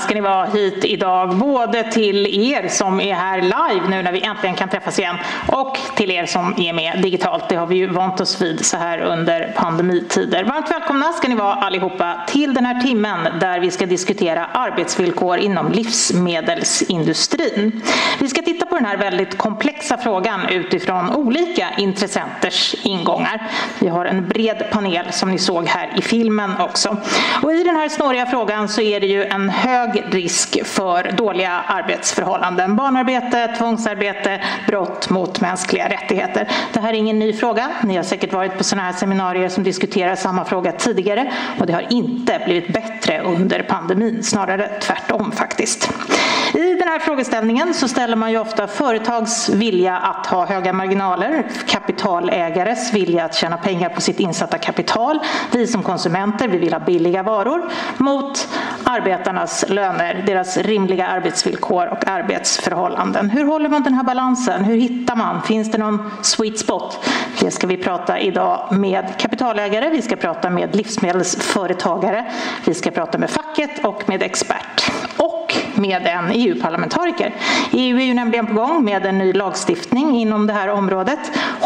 ska ni vara hit idag, både till er som är här live nu när vi äntligen kan träffas igen och till er som är med digitalt. Det har vi ju vant oss vid så här under pandemitider. Varmt välkomna ska ni vara allihopa till den här timmen där vi ska diskutera arbetsvillkor inom livsmedelsindustrin. Vi ska titta på den här väldigt komplexa frågan utifrån olika intressenters ingångar. Vi har en bred panel som ni såg här i filmen också. Och i den här snåriga frågan så är det ju en hög risk för dåliga arbetsförhållanden. Barnarbete, tvångsarbete, brott mot mänskliga rättigheter. Det här är ingen ny fråga. Ni har säkert varit på sådana här seminarier som diskuterar samma fråga tidigare och det har inte blivit bättre under pandemin, snarare tvärtom faktiskt. I den här frågeställningen så ställer man ju ofta företags vilja att ha höga marginaler, kapitalägares vilja att tjäna pengar på sitt insatta kapital, vi som konsumenter, vi vill ha billiga varor, mot arbetarnas löner, deras rimliga arbetsvillkor och arbetsförhållanden. Hur håller man den här balansen? Hur hittar man? Finns det någon sweet spot? Det ska vi prata idag med kapitalägare, vi ska prata med livsmedelsföretagare, vi ska prata med facket och med expert. Och med en EU-parlamentariker. EU är ju nämligen på gång med en ny lagstiftning inom det här området.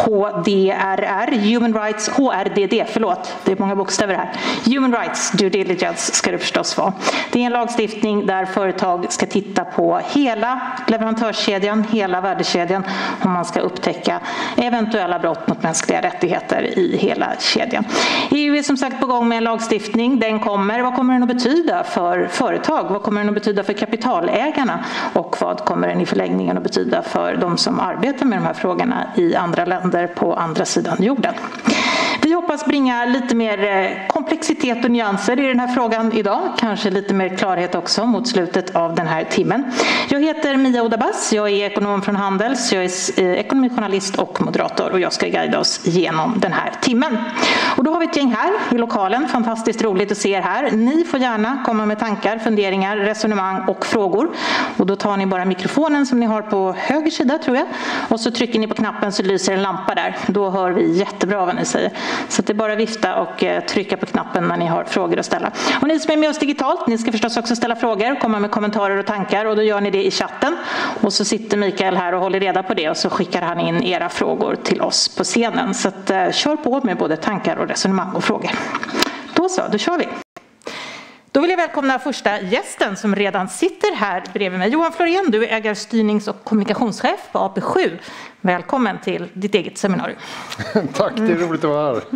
HRDD, förlåt, det är många bokstäver här. Human Rights Due Diligence ska det förstås vara. Det är en lagstiftning där företag ska titta på hela leverantörskedjan, hela värdekedjan, om man ska upptäcka eventuella brott mot mänskliga rättigheter i hela kedjan. EU är som sagt på gång med en lagstiftning. Den kommer. Vad kommer den att betyda för företag? Vad kommer den att betyda för kapitalägarna? Och vad kommer den i förlängningen att betyda för de som arbetar med de här frågorna i andra länder på andra sidan jorden? Vi hoppas bringa lite mer komplexitet och nyanser i den här frågan idag. Kanske lite mer klarhet också mot slutet av den här timmen. Jag heter Mia Odabas, jag är ekonom från Handels, jag är ekonomijournalist och moderator och jag ska guida oss genom den här timmen. Och då har vi ett gäng här i lokalen, fantastiskt roligt att se er här. Ni får gärna komma med tankar, funderingar, resonemang och frågor. Och då tar ni bara mikrofonen som ni har på höger sida tror jag. Och så trycker ni på knappen så lyser en lampa där. Då hör vi jättebra vad ni säger. Så det är bara vifta och trycka på knappen när ni har frågor att ställa. Och ni som är med oss digitalt, ni ska förstås också ställa frågor, komma med kommentarer och tankar och då gör ni det i chatten. Och så sitter Mikael här och håller reda på det och så skickar han in era frågor till oss på scenen. Så att, kör på med både tankar och resonemang och frågor. Då kör vi. Då vill jag välkomna första gästen som redan sitter här bredvid mig. Johan Florén, du är ägarstyrnings- och kommunikationschef på AP7. Välkommen till ditt eget seminarium. Tack, det är roligt att vara här.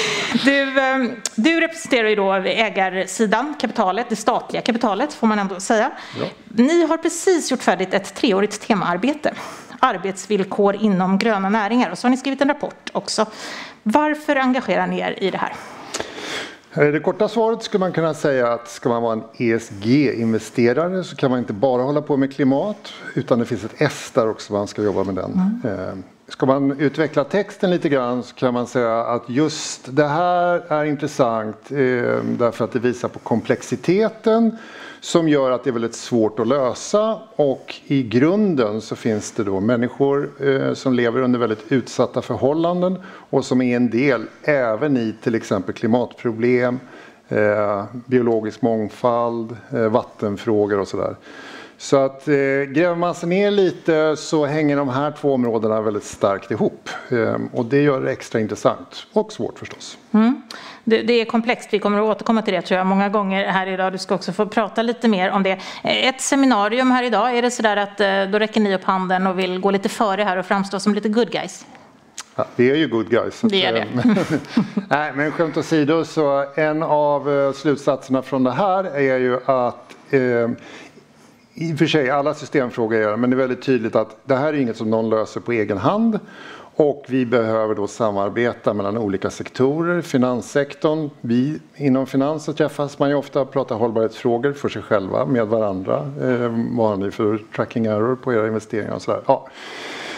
Du representerar ju då ägarsidan, kapitalet, det statliga kapitalet får man ändå säga. Ja. Ni har precis gjort färdigt ett 3-årigt temaarbete. Arbetsvillkor inom gröna näringar. Och så har ni skrivit en rapport också. Varför engagerar ni er i det här? Det korta svaret skulle man kunna säga att ska man vara en ESG-investerare så kan man inte bara hålla på med klimat utan det finns ett S där också man ska jobba med den. Ska man utveckla texten lite grann så kan man säga att just det här är intressant därför att det visar på komplexiteten som gör att det är väldigt svårt att lösa och i grunden så finns det då människor som lever under väldigt utsatta förhållanden och som är en del även i till exempel klimatproblem, biologisk mångfald, vattenfrågor och sådär. Så att gräver man sig ner lite så hänger de här två områdena väldigt starkt ihop och det gör det extra intressant och svårt förstås. Det är komplext, vi kommer att återkomma till det tror jag många gånger här idag. Du ska också få prata lite mer om det. Ett seminarium här idag, är det sådär att då räcker ni upp handen och vill gå lite före här och framstå som lite good guys? Ja, vi är ju good guys. Det är det. Nej, men skämt åsido så en av slutsatserna från det här är ju att i och för sig alla systemfrågor gör det, men det är väldigt tydligt att det här är inget som någon löser på egen hand. Och vi behöver då samarbeta mellan olika sektorer, finanssektorn. Vi inom finans så träffas man ju ofta och pratar hållbarhetsfrågor för sig själva med varandra. Vad har ni för tracking error på era investeringar och sådär. Ja.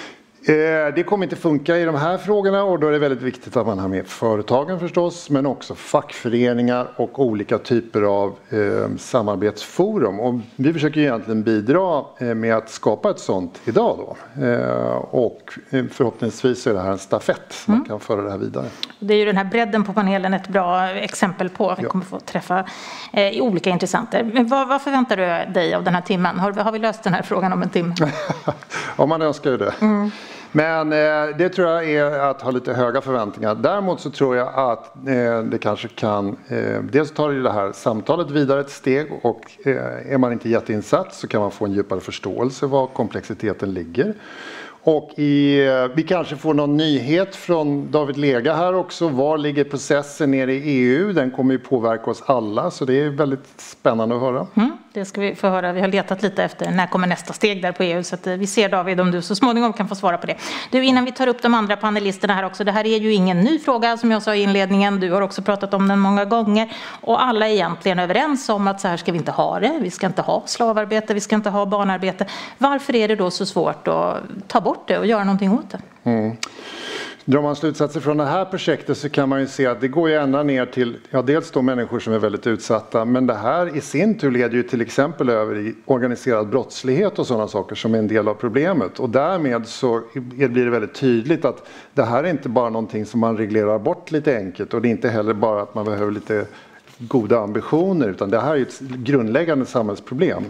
Det kommer inte funka i de här frågorna och då är det väldigt viktigt att man har med företagen förstås, men också fackföreningar och olika typer av samarbetsforum. Och vi försöker egentligen bidra med att skapa ett sånt idag då. Och förhoppningsvis är det här en stafett som man kan föra det här vidare. Det är ju den här bredden på panelen ett bra exempel på. Vi kommer få träffa olika intressenter. Men vad förväntar du dig av den här timmen? Har vi löst den här frågan om en timme? Ja, man önskar ju det. Men det tror jag är att ha lite höga förväntningar. Däremot så tror jag att det kanske kan... dels tar det här samtalet vidare ett steg och är man inte jätteinsatt så kan man få en djupare förståelse var komplexiteten ligger. Och vi kanske får någon nyhet från David Lega här också. Var ligger processen nere i EU? Den kommer ju påverka oss alla, så det är väldigt spännande att höra. Det ska vi få höra. Vi har letat lite efter när kommer nästa steg där på EU. Så att vi ser, David, om du så småningom kan få svara på det. Du, innan vi tar upp de andra panelisterna här också. Det här är ju ingen ny fråga som jag sa i inledningen. Du har också pratat om den många gånger. Och alla är egentligen överens om att så här ska vi inte ha det. Vi ska inte ha slavarbete, vi ska inte ha barnarbete. Varför är det då så svårt att ta bort det och göra någonting åt det? Drar man slutsatser från det här projektet så kan man ju se att det går ju ända ner till dels då människor som är väldigt utsatta, men det här i sin tur leder ju till exempel över i organiserad brottslighet och sådana saker som är en del av problemet. Och därmed så blir det väldigt tydligt att det här är inte bara någonting som man reglerar bort lite enkelt, och det är inte heller bara att man behöver lite goda ambitioner, utan det här är ju ett grundläggande samhällsproblem.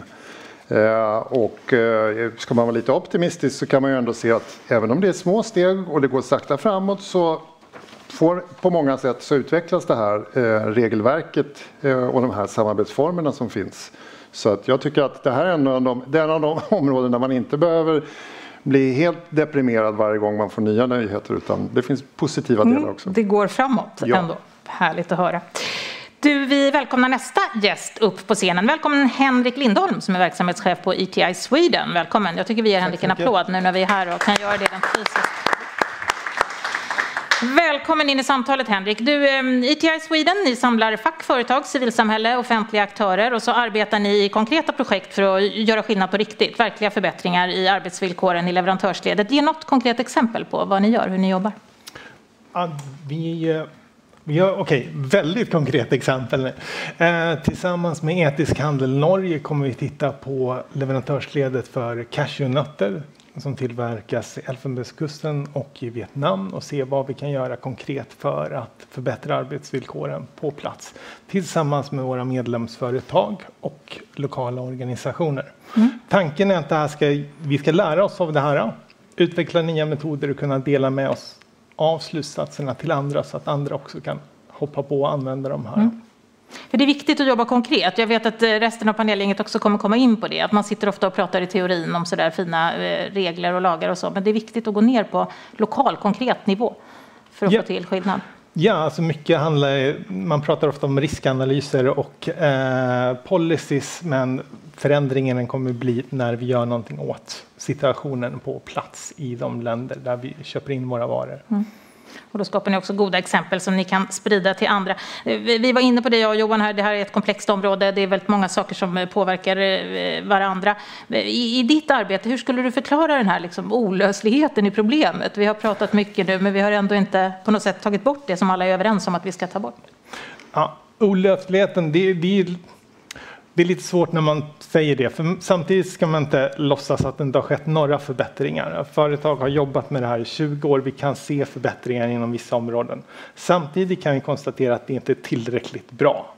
Och ska man vara lite optimistisk så kan man ju ändå se att även om det är små steg och det går sakta framåt, så på många sätt så utvecklas det här regelverket och de här samarbetsformerna som finns. Så att jag tycker att det här är en av de områden där man inte behöver bli helt deprimerad varje gång man får nya nyheter, utan det finns positiva delar också. Det går framåt ändå. Härligt att höra. Du, vi välkomnar nästa gäst upp på scenen. Välkommen Henrik Lindholm som är verksamhetschef på ETI Sweden. Välkommen. Jag tycker vi ger Henrik en applåd nu när vi är här och kan göra det rent fysiskt. Välkommen in i samtalet, Henrik. Du, ETI Sweden, ni samlar fack, företag, civilsamhälle, offentliga aktörer, och så arbetar ni i konkreta projekt för att göra skillnad på riktigt, verkliga förbättringar i arbetsvillkoren i leverantörsledet. Ge något konkret exempel på vad ni gör, hur ni jobbar. Ja, vi har väldigt konkret exempel. Tillsammans med Etisk handel Norge kommer vi titta på leverantörsledet för cashewnötter som tillverkas i Elfenbenskusten och i Vietnam, och se vad vi kan göra konkret för att förbättra arbetsvillkoren på plats tillsammans med våra medlemsföretag och lokala organisationer. Tanken är att vi ska lära oss av det här, utveckla nya metoder och kunna dela med oss av slutsatserna till andra, så att andra också kan hoppa på och använda de här. För det är viktigt att jobba konkret. Jag vet att resten av panelgänget också kommer komma in på det. Att man sitter ofta och pratar i teorin om sådär fina regler och lagar och så. Men det är viktigt att gå ner på lokal, konkret nivå för att få till skillnad. Ja, alltså mycket man pratar ofta om riskanalyser och policies, men förändringen kommer bli när vi gör någonting åt situationen på plats i de länder där vi köper in våra varor. Och då skapar ni också goda exempel som ni kan sprida till andra. Vi var inne på det, jag och Johan här, det här är ett komplext område. Det är väldigt många saker som påverkar varandra. I ditt arbete, hur skulle du förklara den här olösligheten i problemet? Vi har pratat mycket nu, men vi har ändå inte på något sätt tagit bort det som alla är överens om att vi ska ta bort. Ja, olösligheten, det är lite svårt när man säger det, för samtidigt ska man inte låtsas att det inte har skett några förbättringar. Företag har jobbat med det här i 20 år, vi kan se förbättringar inom vissa områden. Samtidigt kan vi konstatera att det inte är tillräckligt bra.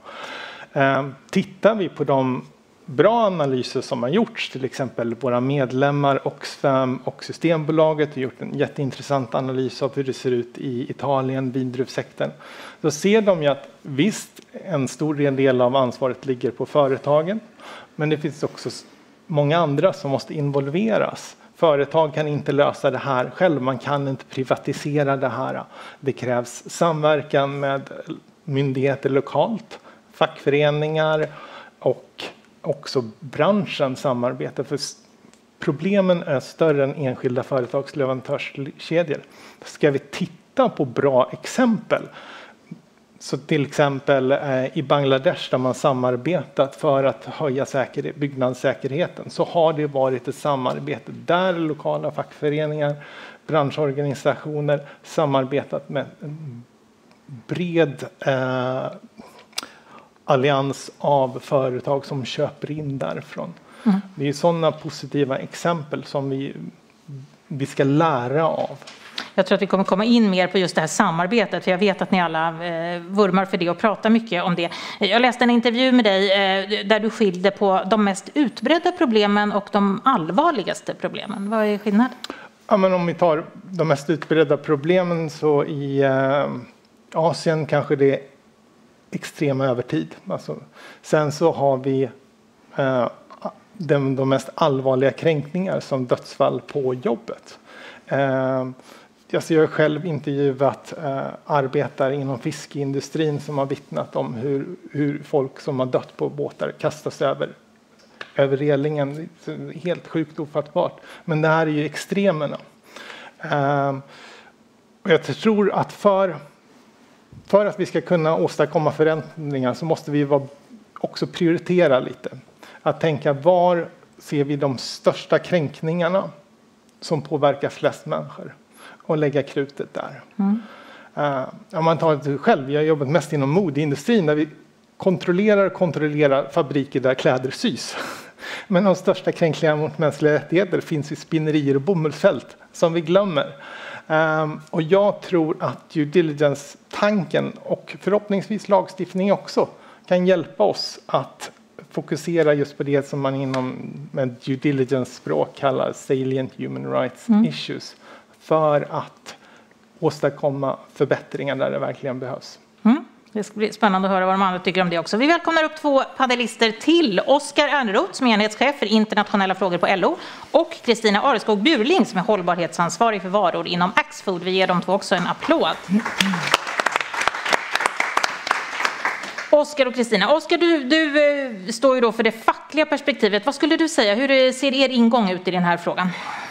Tittar vi på de bra analyser som har gjorts, till exempel våra medlemmar Oxfam och Systembolaget har gjort en jätteintressant analys av hur det ser ut i Italien, vindruvssektorn. Då ser de ju att visst, en stor del av ansvaret ligger på företagen, men det finns också många andra som måste involveras. Företag kan inte lösa det här själv, man kan inte privatisera det här. Det krävs samverkan med myndigheter lokalt, fackföreningar och också branschen samarbetar, för problemen är större än enskilda företags leverantörskedjor. Ska vi titta på bra exempel, Så till exempel i Bangladesh där man samarbetat för att höja byggnadssäkerheten, så har det varit ett samarbete där lokala fackföreningar, branschorganisationer samarbetat med en bred allians av företag som köper in därifrån. Det är sådana positiva exempel som vi ska lära av. Jag tror att vi kommer komma in mer på just det här samarbetet, för jag vet att ni alla vurmar för det och pratar mycket om det. Jag läste en intervju med dig där du skilde på de mest utbredda problemen och de allvarligaste problemen. Vad är skillnaden? Ja, men om vi tar de mest utbredda problemen, så i Asien kanske det är extrem övertid. Alltså, sen så har vi de mest allvarliga kränkningar som dödsfall på jobbet. Jag har själv intervjuat arbetare inom fiskeindustrin som har vittnat om hur folk som har dött på båtar kastas över relingen. Helt sjukt ofattbart. Men det här är ju extremerna. Och jag tror att för att vi ska kunna åstadkomma förändringar så måste vi också prioritera lite. Att tänka, var ser vi de största kränkningarna som påverkar flest människor? Och lägga krutet där. Om man tar det själv, jag har jobbat mest inom modeindustrin där vi kontrollerar fabriker där kläder sys. Men de största kränkningarna mot mänskliga rättigheter finns i spinnerier och bomullsfält som vi glömmer. Och jag tror att due diligence-tanken och förhoppningsvis lagstiftning också kan hjälpa oss att fokusera just på det som man med due diligence-språk kallar salient human rights issues, för att åstadkomma förbättringar där det verkligen behövs. Det ska bli spännande att höra vad de andra tycker om det också. Vi välkomnar upp 2 panelister till. Oskar Erneroth som är enhetschef för internationella frågor på LO och Kristina Areskog Bjurling som är hållbarhetsansvarig för varor inom Axfood. Vi ger de 2 också en applåd. Oskar och Kristina. Oskar, du står ju då för det fackliga perspektivet. Vad skulle du säga? Hur ser er ingång ut i den här frågan?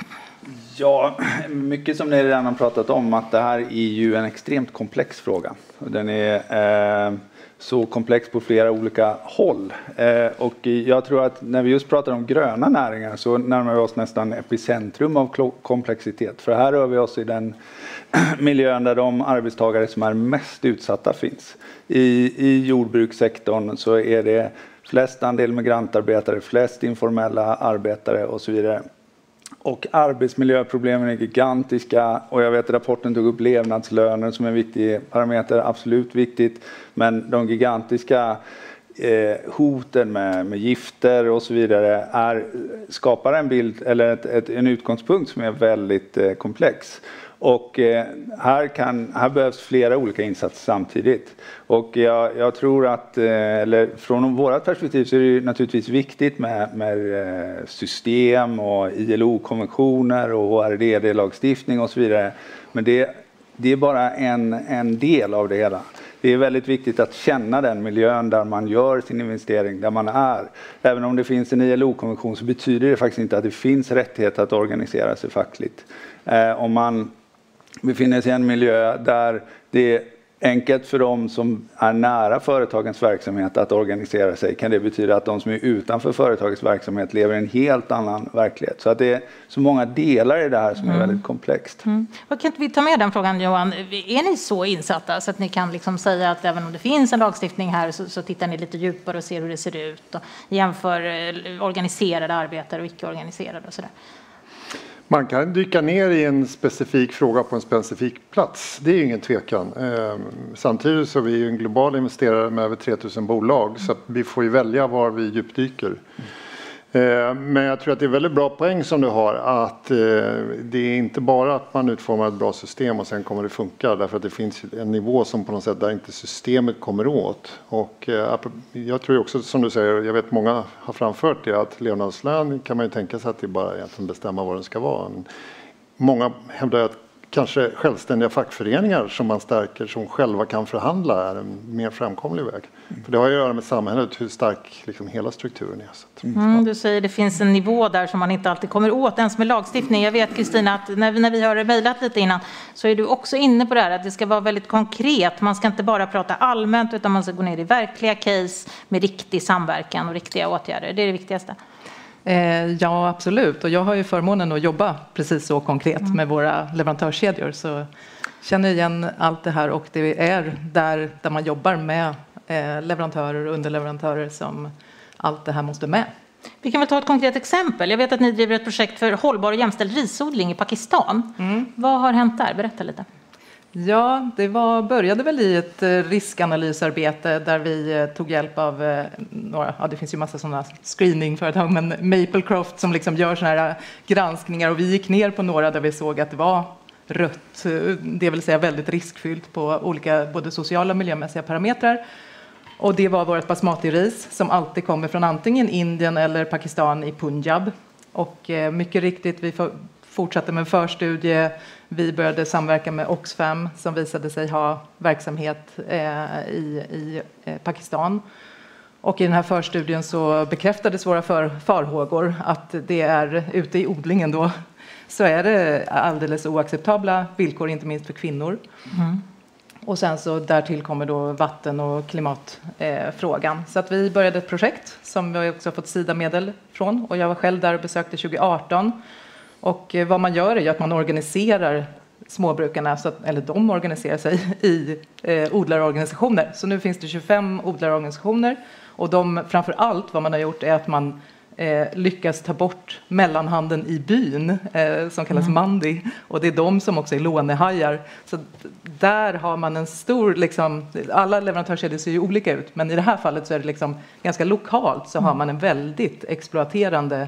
Ja, mycket som ni redan har pratat om, att det här är ju en extremt komplex fråga. Den är så komplex på flera olika håll. Och jag tror att när vi just pratar om gröna näringar så närmar vi oss nästan epicentrum av komplexitet. För här rör vi oss i den miljön där de arbetstagare som är mest utsatta finns. I jordbrukssektorn så är det flest andel migrantarbetare, flest informella arbetare och så vidare. Och arbetsmiljöproblemen är gigantiska, och jag vet att rapporten tog upp levnadslöner som en viktig parameter, absolut viktigt. Men de gigantiska hoten med gifter och så vidare skapar en bild eller en utgångspunkt som är väldigt komplex. Och här behövs flera olika insatser samtidigt. Och jag tror att, eller från vårt perspektiv så är det naturligtvis viktigt med system och ILO-konventioner och HRDD-lagstiftning och så vidare. Men det är bara en del av det hela. Det är väldigt viktigt att känna den miljön där man gör sin investering, där man är. Även om det finns en ILO-konvention så betyder det faktiskt inte att det finns rättighet att organisera sig fackligt. Om man befinner sig i en miljö där det är enkelt för dem som är nära företagens verksamhet att organisera sig, kan det betyda att de som är utanför företagets verksamhet lever i en helt annan verklighet. Så att det är så många delar i det här som är väldigt komplext. Vad kan inte vi ta med den frågan, Johan? Är ni så insatta så att ni kan liksom säga att även om det finns en lagstiftning här så tittar ni lite djupare och ser hur det ser ut och jämför organiserade arbetare och icke-organiserade och sådär? Man kan dyka ner i en specifik fråga på en specifik plats. Det är ju ingen tvekan. Samtidigt så är vi ju en global investerare med över 3000 bolag. Så att vi får ju välja var vi djupdyker. Men jag tror att det är väldigt bra poäng som du har. Att det är inte bara att man utformar ett bra system och sen kommer det funka. Därför att det finns en nivå som på något sätt där inte systemet kommer åt. Och jag tror också som du säger, jag vet många har framfört det, att levnadslön kan man ju tänka sig att det bara egentligen bestämma vad den ska vara. Men många hävdar att kanske självständiga fackföreningar som man stärker, som själva kan förhandla, är en mer framkomlig väg. För det har ju att göra med samhället, hur stark liksom hela strukturen är. Så att, Du säger det finns en nivå där som man inte alltid kommer åt ens med lagstiftning. Jag vet, Kristina, att när vi har mejlat lite innan så är du också inne på det här att det ska vara väldigt konkret. Man ska inte bara prata allmänt utan man ska gå ner i verkliga case med riktig samverkan och riktiga åtgärder. Det är det viktigaste. Ja, absolut. Och jag har ju förmånen att jobba precis så konkret med våra leverantörskedjor. Så känner igen allt det här och det är där man jobbar med leverantörer och underleverantörer som allt det här måste med. Vi kan väl ta ett konkret exempel. Jag vet att ni driver ett projekt för hållbar och jämställd risodling i Pakistan. Vad har hänt där? Berätta lite. Ja, det började väl i ett riskanalysarbete där vi tog hjälp av några, det finns ju massa sådana screeningföretag, men Maplecroft som liksom gör sådana här granskningar och vi gick ner på några där vi såg att det var rött, det vill säga väldigt riskfyllt på olika både sociala och miljömässiga parametrar. Och det var vårt basmati-ris som alltid kommer från antingen Indien eller Pakistan i Punjab. Och mycket riktigt, vi fortsatte med en förstudie. Vi började samverka med Oxfam som visade sig ha verksamhet i Pakistan. Och i den här förstudien så bekräftades våra farhågor att det är ute i odlingen då så är det alldeles oacceptabla villkor, inte minst för kvinnor. Och sen så därtill kommer då vatten- och klimatfrågan. Så att vi började ett projekt som vi också har fått Sida-medel från. Och jag var själv där och besökte 2018. Och vad man gör är att man organiserar småbrukarna, eller de organiserar sig i odlarorganisationer. Så nu finns det 25 odlarorganisationer. Och framför allt vad man har gjort är att man lyckas ta bort mellanhanden i byn som kallas mandi. Och det är de som också är lånehajar. Så där har man en stor, alla leverantörskedjor ser ju olika ut. Men i det här fallet så är det ganska lokalt så har man en väldigt exploaterande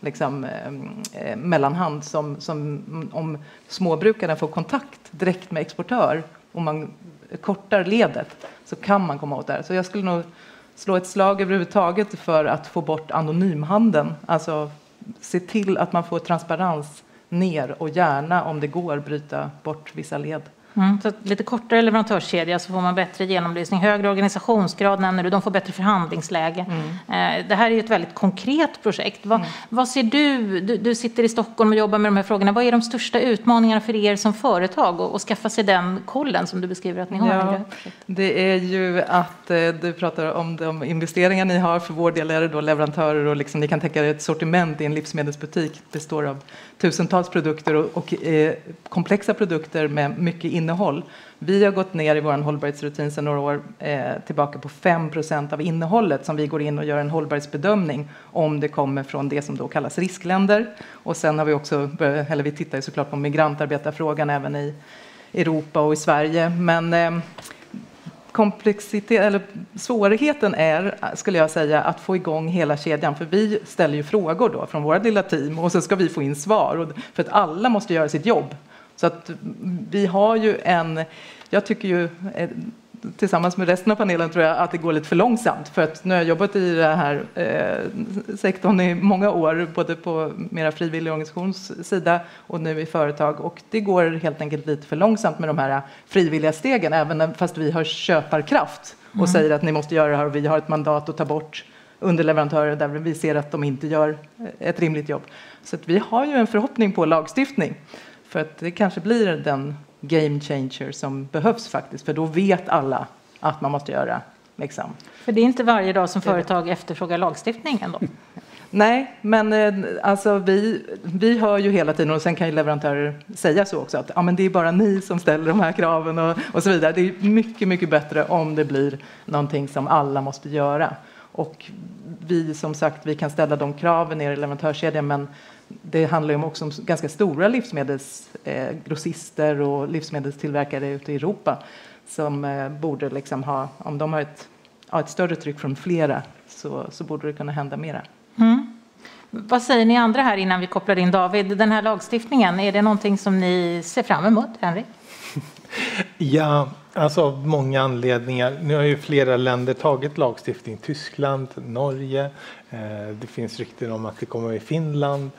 mellanhand som om småbrukarna får kontakt direkt med exportör och man kortar ledet så kan man komma åt det här. Så jag skulle nog slå ett slag överhuvudtaget för att få bort anonymhandeln. Alltså se till att man får transparens ner och gärna om det går bryta bort vissa led. Så lite kortare leverantörskedja så får man bättre genomlysning, högre organisationsgrad nämner du, de får bättre förhandlingsläge. Det här är ju ett väldigt konkret projekt. Vad ser du sitter i Stockholm och jobbar med de här frågorna, vad är de största utmaningarna för er som företag och skaffa sig den kollen som du beskriver att ni har? Ja, det är ju att du pratar om de investeringar ni har, för vår del är det då leverantörer och ni kan tänka er ett sortiment i en livsmedelsbutik består av tusentals produkter och komplexa produkter med mycket innehåll. Vi har gått ner i vår hållbarhetsrutin sedan några år tillbaka på 5% av innehållet som vi går in och gör en hållbarhetsbedömning om det kommer från det som då kallas riskländer. Och sen har vi också, vi tittar ju såklart på migrantarbetarfrågan även i Europa och i Sverige. Men komplexitet eller svårigheten är, skulle jag säga, att få igång hela kedjan. För vi ställer ju frågor då från våra lilla team och så ska vi få in svar. För att alla måste göra sitt jobb. Så att vi har ju jag tycker ju tillsammans med resten av panelen tror jag att det går lite för långsamt. För att nu har jag jobbat i den här sektorn i många år, både på mera frivillig organisationssida och nu i företag. Och det går helt enkelt lite för långsamt med de här frivilliga stegen, även fast vi har köparkraft och säger att ni måste göra det här och vi har ett mandat att ta bort underleverantörer där vi ser att de inte gör ett rimligt jobb. Så att vi har ju en förhoppning på lagstiftning. För att det kanske blir den game changer som behövs faktiskt. För då vet alla att man måste göra. För det är inte varje dag som företag efterfrågar lagstiftning ändå. Nej, men alltså vi hör ju hela tiden, och sen kan ju leverantörer säga så också, att men det är bara ni som ställer de här kraven och så vidare. Det är mycket, mycket bättre om det blir någonting som alla måste göra. Och vi som sagt, vi kan ställa de kraven ner i leverantörskedjan, men det handlar ju också om ganska stora livsmedelsgrossister och livsmedelstillverkare ute i Europa som borde ha, om de har ett större tryck från flera så borde det kunna hända mera. Vad säger ni andra här innan vi kopplar in David? Den här lagstiftningen, är det någonting som ni ser fram emot, Henrik? Ja, alltså av många anledningar. Nu har ju flera länder tagit lagstiftning. Tyskland, Norge. Det finns rykten om att det kommer i Finland.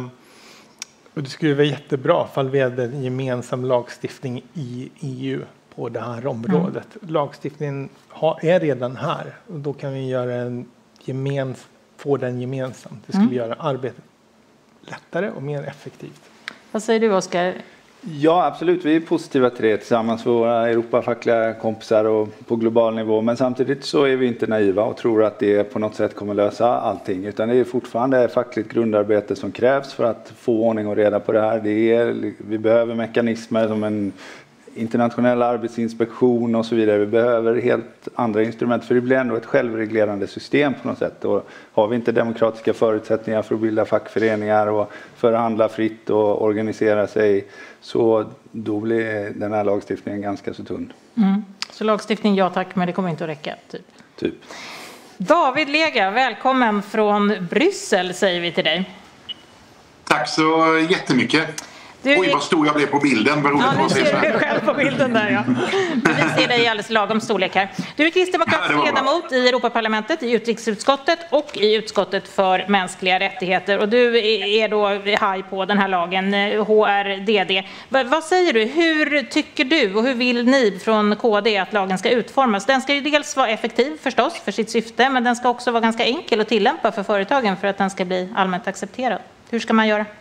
Och det skulle vara jättebra ifall vi hade en gemensam lagstiftning i EU på det här området. Lagstiftningen är redan här och då kan vi göra få den gemensamt. Det skulle göra arbetet lättare och mer effektivt. Vad säger du, Oskar? Ja, absolut. Vi är positiva till det tillsammans med våra Europafackliga kompisar och på global nivå. Men samtidigt så är vi inte naiva och tror att det på något sätt kommer lösa allting. Utan det är fortfarande fackligt grundarbete som krävs för att få ordning och reda på det här. Vi behöver mekanismer som en internationell arbetsinspektion och så vidare. Vi behöver helt andra instrument för det blir ändå ett självreglerande system på något sätt. Och har vi inte demokratiska förutsättningar för att bilda fackföreningar och förhandla fritt och organisera sig så då blir den här lagstiftningen ganska så tunn. Så lagstiftning, ja tack, men det kommer inte att räcka. Typ. David Lega, välkommen från Bryssel säger vi till dig. Tack så jättemycket. Oj, vad stor jag blev på bilden. Nu ser du själv på bilden där, ja. Men vi ser dig i alldeles lagom storlek här. Du är kristdemokratisk ledamot i Europaparlamentet, i utrikesutskottet och i utskottet för mänskliga rättigheter. Och du är då haj på den här lagen, HRDD. Vad säger du? Hur tycker du och hur vill ni från KD att lagen ska utformas? Den ska ju dels vara effektiv förstås för sitt syfte, men den ska också vara ganska enkel att tillämpa för företagen för att den ska bli allmänt accepterad. Hur ska man göra?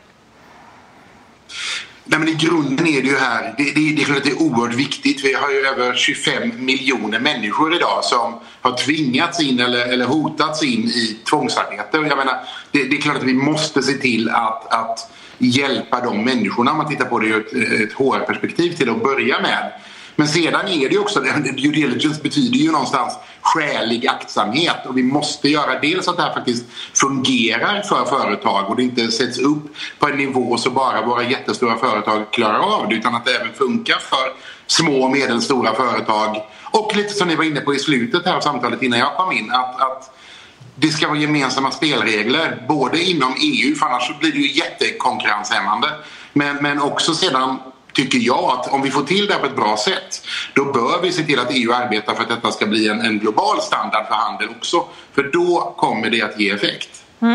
Nej, men i grunden är det ju här, det är klart att det är oerhört viktigt. Vi har ju över 25 miljoner människor idag som har tvingats in eller hotats in i tvångsarbete. Och jag menar, det är klart att vi måste se till att hjälpa de människorna om man tittar på det ur ett HR-perspektiv till att börja med. Men sedan är det ju också, due diligence betyder ju någonstans skälig aktsamhet och vi måste göra dels att det här faktiskt fungerar för företag och det inte sätts upp på en nivå så bara våra jättestora företag klarar av det utan att det även funkar för små och medelstora företag och lite som ni var inne på i slutet här av samtalet innan jag kom in att det ska vara gemensamma spelregler både inom EU för annars blir det ju jättekonkurrenshämmande men också sedan tycker jag att om vi får till det på ett bra sätt då bör vi se till att EU arbetar för att detta ska bli en global standard för handel också. För då kommer det att ge effekt.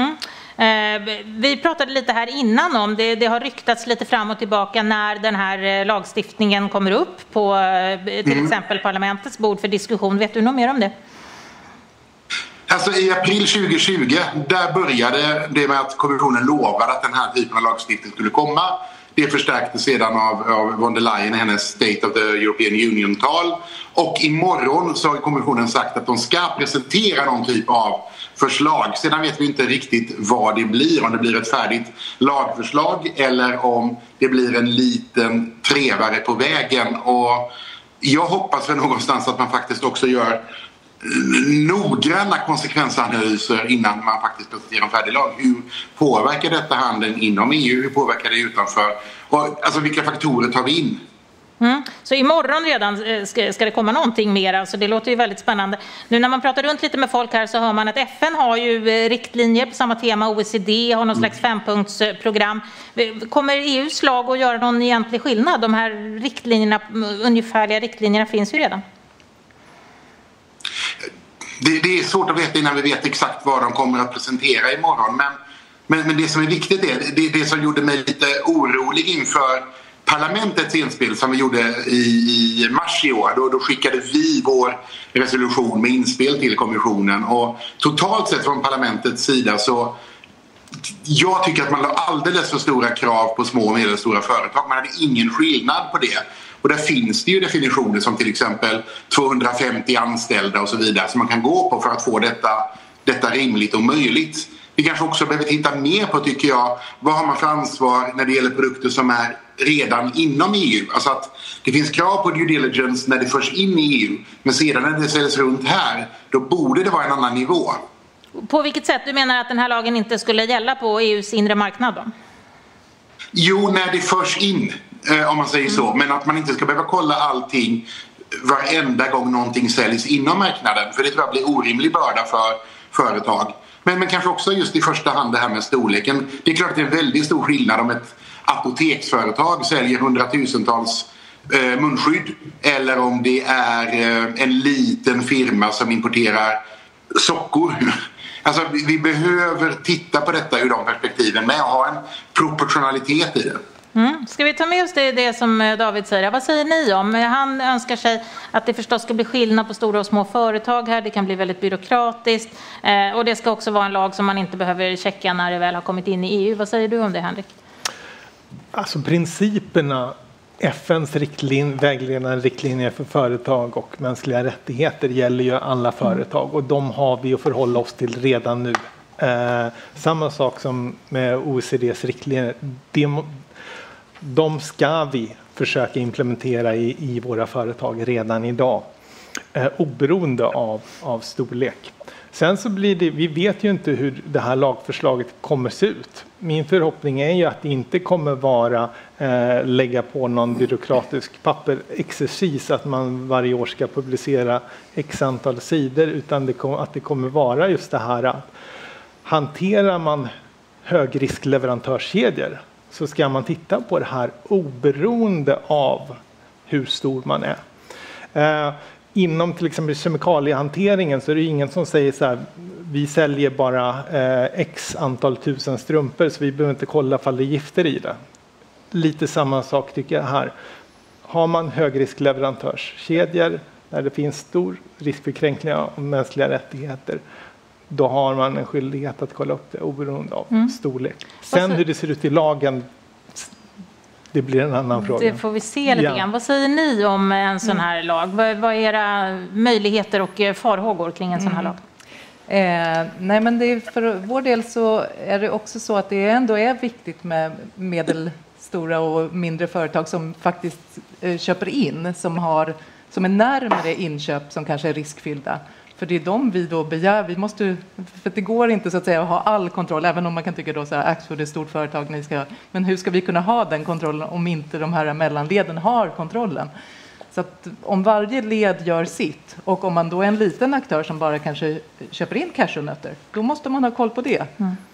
Vi pratade lite här innan om det har ryktats lite fram och tillbaka när den här lagstiftningen kommer upp på till exempel parlamentets bord för diskussion. Vet du något mer om det? Alltså i april 2020 där började det med att kommissionen lovade att den här typen av lagstiftning skulle komma. Det förstärktes sedan av von der Leyen i hennes State of the European Union-tal. Och imorgon så har kommissionen sagt att de ska presentera någon typ av förslag. Sedan vet vi inte riktigt vad det blir. Om det blir ett färdigt lagförslag eller om det blir en liten trevare på vägen. Och jag hoppas för någonstans att man faktiskt också gör noggranna konsekvensanalyser innan man faktiskt presenterar en färdig lag. Hur påverkar detta handeln inom EU? Hur påverkar det utanför? Och, alltså vilka faktorer tar vi in? Så imorgon redan ska det komma någonting mer, alltså det låter ju väldigt spännande. Nu när man pratar runt lite med folk här så hör man att FN har ju riktlinjer på samma tema, OECD har någon slags 5-punktsprogram. Kommer EUs lag att göra någon egentlig skillnad? De här riktlinjerna, ungefärliga riktlinjerna finns ju redan. Det är svårt att veta innan vi vet exakt vad de kommer att presentera imorgon. Men det som är viktigt är det som gjorde mig lite orolig inför parlamentets inspel som vi gjorde i mars i år. Då skickade vi vår resolution med inspel till kommissionen. Och totalt sett från parlamentets sida så jag tycker att man la alldeles för stora krav på små och medelstora företag. Man hade ingen skillnad på det. Och där finns det ju definitioner som till exempel 250 anställda och så vidare som man kan gå på för att få detta rimligt och möjligt. Vi kanske också behöver titta mer på, tycker jag, vad har man för ansvar när det gäller produkter som är redan inom EU. Alltså att det finns krav på due diligence när det förs in i EU men sedan när det säljs runt här då borde det vara en annan nivå. På vilket sätt? Du menar att den här lagen inte skulle gälla på EUs inre marknad då? Jo, när det förs in, om man säger så. Men att man inte ska behöva kolla allting varenda gång någonting säljs inom marknaden. För det tror jag blir orimlig börda för företag. Men kanske också just i första hand det här med storleken. Det är klart att det är en väldigt stor skillnad om ett apoteksföretag säljer hundratusentals munskydd. Eller om det är en liten firma som importerar sockor. Alltså vi behöver titta på detta ur de perspektiven med att ha en proportionalitet i det. Ska vi ta med oss det som David säger? Vad säger ni om? Han önskar sig att det förstås ska bli skillnad på stora och små företag här. Det kan bli väldigt byråkratiskt. Och det ska också vara en lag som man inte behöver checka när det väl har kommit in i EU. Vad säger du om det, Henrik? Alltså principerna, FNs vägledande riktlinjer för företag och mänskliga rättigheter gäller ju alla företag. Och de har vi att förhålla oss till redan nu. Samma sak som med OECDs riktlinjer. De ska vi försöka implementera i våra företag redan idag. Oberoende av storlek. Sen så blir det, vi vet ju inte hur det här lagförslaget kommer se ut. Min förhoppning är ju att det inte kommer vara lägga på någon byråkratisk papperexercis att man varje år ska publicera x antal sidor, utan att det kommer vara just det här att hanterar man högriskleverantörskedjor så ska man titta på det här oberoende av hur stor man är. Inom till exempel kemikaliehanteringen så är det ingen som säger så här, vi säljer bara x antal tusen strumpor så vi behöver inte kolla ifall det är gifter i det. Lite samma sak tycker jag här. Har man högriskleverantörskedjor där det finns stor risk för kränkningar av mänskliga rättigheter, då har man en skyldighet att kolla upp det oberoende av storlek. Sen hur det ser ut i lagen, det blir en annan fråga. Det får vi se lite grann. Vad säger ni om en sån här lag? Vad är era möjligheter och farhågor kring en sån här lag? Nej, men för vår del så är det också så att det ändå är viktigt med medelstora och mindre företag som faktiskt köper in, som är närmare inköp som kanske är riskfyllda. För det är de vi då begär. Vi måste, för det går inte så att säga att ha all kontroll, även om man kan tycka då så här, Axfood är ett stort företag, men hur ska vi kunna ha den kontrollen om inte de här mellanleden har kontrollen? Så att om varje led gör sitt, och om man då är en liten aktör som bara kanske köper in cashewnötter, då måste man ha koll på det.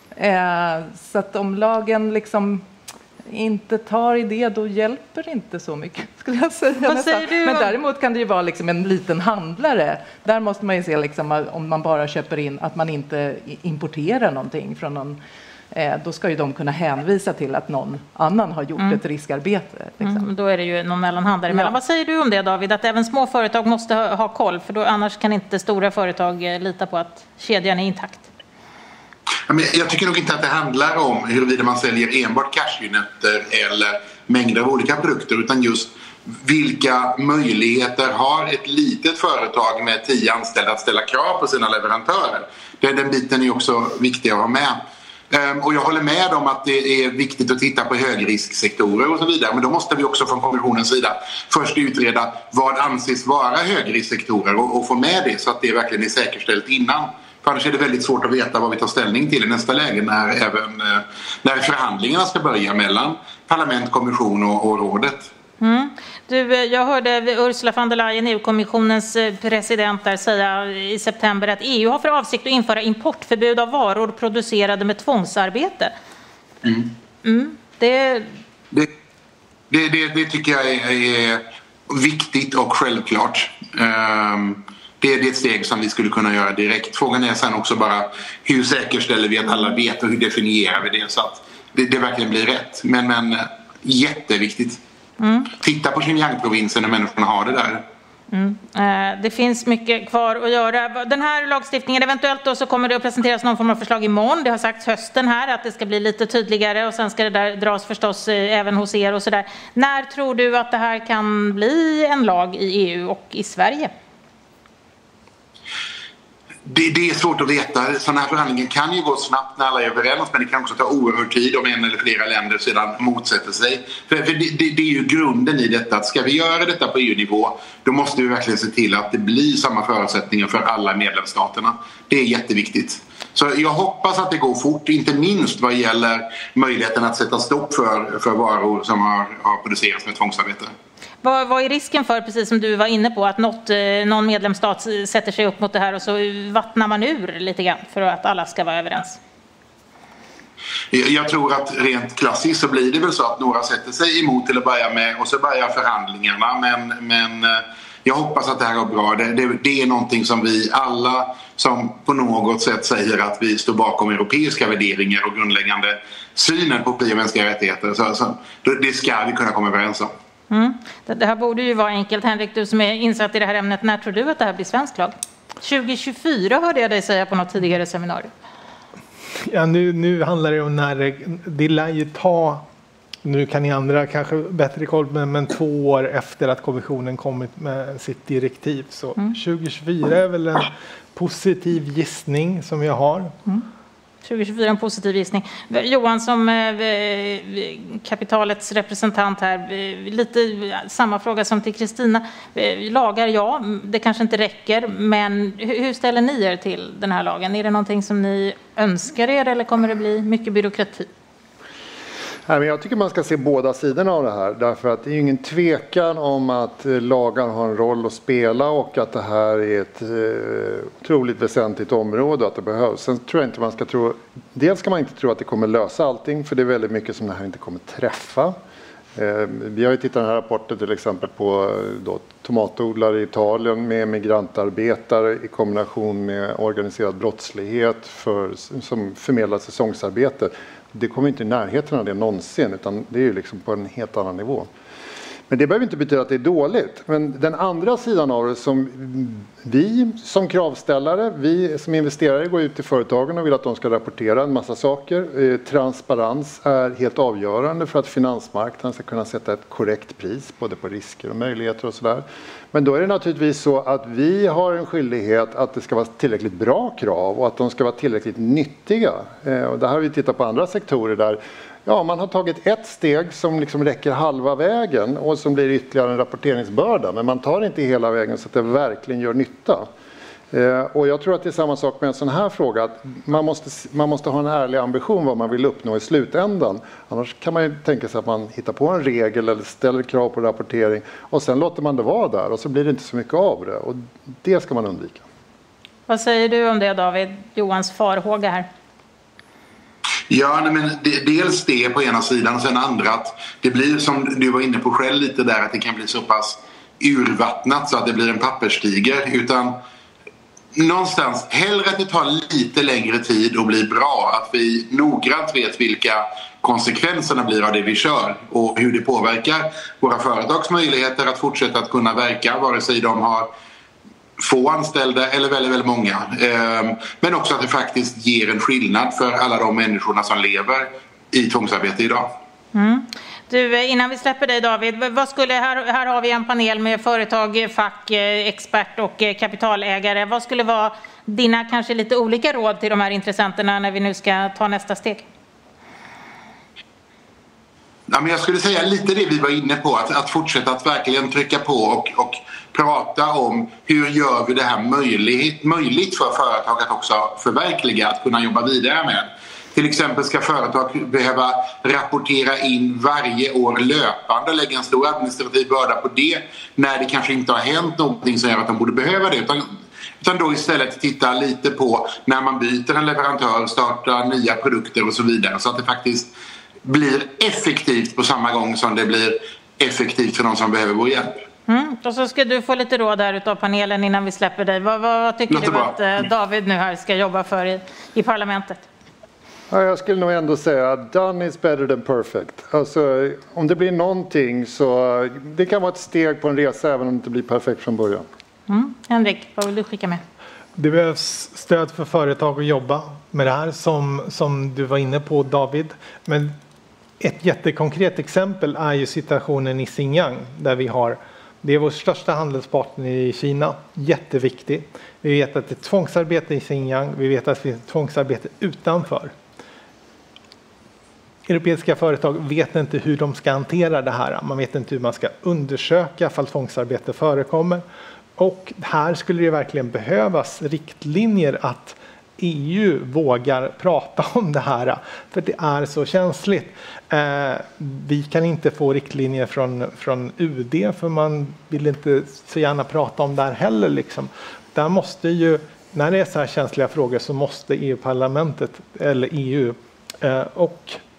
Så att om lagen liksom inte tar i det, då hjälper det inte så mycket, skulle jag säga. Men däremot kan det ju vara liksom en liten handlare. Där måste man ju se liksom, om man bara köper in, att man inte importerar någonting från någon. Då ska ju de kunna hänvisa till att någon annan har gjort ett riskarbete. Liksom. Då är det ju någon mellanhandare emellan. Vad säger du om det, David? Att även små företag måste ha koll, för då, annars kan inte stora företag lita på att kedjan är intakt. Jag tycker nog inte att det handlar om huruvida man säljer enbart cashewnötter eller mängder av olika produkter, utan just vilka möjligheter har ett litet företag med 10 anställda att ställa krav på sina leverantörer. Den biten är också viktig att ha med. Och jag håller med om att det är viktigt att titta på högrisksektorer och så vidare. Men då måste vi också från kommissionens sida först utreda vad anses vara högrisksektorer och få med det så att det verkligen är säkerställt innan. För annars är det väldigt svårt att veta vad vi tar ställning till i nästa läge när förhandlingarna ska börja mellan parlament, kommission och rådet. Jag hörde Ursula von der Leyen, EU-kommissionens president, där säga i september att EU har för avsikt att införa importförbud av varor producerade med tvångsarbete. Det tycker jag är viktigt och självklart. Det är ett steg som vi skulle kunna göra direkt. Frågan är sen också bara hur säkerställer vi att alla vet och hur definierar vi det så att det verkligen blir rätt. Men jätteviktigt. Titta på Xinjiang-provinsen när människorna har det där. Det finns mycket kvar att göra. Den här lagstiftningen, eventuellt då så kommer det att presenteras någon form av förslag imorgon. Det har sagts hösten här att det ska bli lite tydligare, och sen ska det där dras förstås även hos er och sådär. När tror du att det här kan bli en lag i EU och i Sverige? Det är svårt att veta. Sådana här förhandlingar kan ju gå snabbt när alla är överens, men det kan också ta oerhört tid om en eller flera länder sedan motsätter sig. För det är ju grunden i detta, att ska vi göra detta på EU-nivå, då måste vi verkligen se till att det blir samma förutsättningar för alla medlemsstaterna. Det är jätteviktigt. Så jag hoppas att det går fort, inte minst vad gäller möjligheten att sätta stopp för varor som har producerats med tvångsarbete. Vad är risken för, precis som du var inne på, att någon medlemsstat sätter sig upp mot det här och så vattnar man ur lite grann för att alla ska vara överens? Jag tror att rent klassiskt så blir det väl så att några sätter sig emot till att börja med, och så börjar förhandlingarna. Men jag hoppas att det här är bra. Det är någonting som vi alla som på något sätt säger att vi står bakom europeiska värderingar och grundläggande synen på fri- och mänskliga rättigheter. Så det ska vi kunna komma överens om. Det här borde ju vara enkelt. Henrik, du som är insatt i det här ämnet, när tror du att det här blir svensk lag? 2024 hörde jag dig säga på något tidigare seminarium. Ja, nu handlar det om när det lär ju ta, nu kan ni andra kanske bättre koll, men 2 år efter att kommissionen kommit med sitt direktiv. Så 2024 är väl en positiv gissning som jag har. 2024 en positiv gissning. Johan, som kapitalets representant här, lite samma fråga som till Kristina. Lagar, ja, det kanske inte räcker, men hur ställer ni er till den här lagen? Är det någonting som ni önskar er eller kommer det bli mycket byråkrati? Jag tycker man ska se båda sidorna av det här, därför att det är ju ingen tvekan om att lagar har en roll att spela och att det här är ett otroligt väsentligt område, att det behövs. Sen tror jag inte man ska tro, dels ska man inte tro att det kommer lösa allting, för det är väldigt mycket som det här inte kommer träffa. Vi har ju tittat den här rapporten till exempel på tomatodlare i Italien med migrantarbetare i kombination med organiserad brottslighet som förmedlar säsongsarbete. Det kommer inte i närheten av det någonsin, utan det är ju liksom på en helt annan nivå. Men det behöver inte betyda att det är dåligt. Men den andra sidan av det, som vi som kravställare, vi som investerare går ut till företagen och vill att de ska rapportera en massa saker. Transparens är helt avgörande för att finansmarknaden ska kunna sätta ett korrekt pris både på risker och möjligheter och sådär. Men då är det naturligtvis så att vi har en skyldighet att det ska vara tillräckligt bra krav och att de ska vara tillräckligt nyttiga. Och där har vi tittat på andra sektorer där man har tagit ett steg som liksom räcker halva vägen och som blir ytterligare en rapporteringsbörda. Men man tar inte hela vägen så att det verkligen gör nytta. Och jag tror att det är samma sak med en sån här fråga. Att man måste ha en ärlig ambition vad man vill uppnå i slutändan. Annars kan man ju tänka sig att man hittar på en regel eller ställer krav på rapportering. Och sen låter man det vara där och så blir det inte så mycket av det. Och det ska man undvika. Vad säger du om det, David? Johans farhåga här. Ja, men dels det på ena sidan och sen andra att det blir, som du var inne på själv lite där, att det kan bli så pass urvattnat så att det blir en papperstiger, utan någonstans hellre att det tar lite längre tid och blir bra, att vi noggrant vet vilka konsekvenserna blir av det vi kör och hur det påverkar våra företags möjligheter att fortsätta att kunna verka, vare sig de har få anställda eller väldigt, väldigt många. Men också att det faktiskt ger en skillnad för alla de människorna som lever i tvångsarbete idag. Du, innan vi släpper dig, David, här har vi en panel med företag, fack, expert och kapitalägare. Vad skulle vara dina kanske lite olika råd till de här intressenterna när vi nu ska ta nästa steg? Ja, men jag skulle säga lite det vi var inne på, att fortsätta att verkligen trycka på och prata om hur gör vi det här möjligt för företag att också förverkliga, att kunna jobba vidare med. Till exempel ska företag behöva rapportera in varje år löpande och lägga en stor administrativ börda på det när det kanske inte har hänt någonting som gör att de borde behöva det, utan då istället titta lite på när man byter en leverantör, startar nya produkter och så vidare, så att det faktiskt blir effektivt på samma gång som det blir effektivt för de som behöver vår hjälp. Och så ska du få lite råd här utav panelen innan vi släpper dig. Vad tycker du att David nu här ska jobba för i parlamentet? Ja, jag skulle nog ändå säga att done is better than perfect. Alltså, om det blir någonting så det kan vara ett steg på en resa även om det inte blir perfekt från början. Henrik, vad vill du skicka med? Det behövs stöd för företag att jobba med det här som du var inne på, David. Men ett jättekonkret exempel är ju situationen i Xinjiang där det är vår största handelspartner i Kina. Jätteviktig. Vi vet att det är tvångsarbete i Xinjiang. Vi vet att det är tvångsarbete utanför. Europeiska företag vet inte hur de ska hantera det här. Man vet inte hur man ska undersöka ifall tvångsarbete förekommer. Och här skulle det verkligen behövas riktlinjer att EU vågar prata om det här. För det är så känsligt. Vi kan inte få riktlinjer från UD för man vill inte så gärna prata om det här heller. Liksom. Där måste ju, när det är så här känsliga frågor så måste EU-parlamentet eller EU och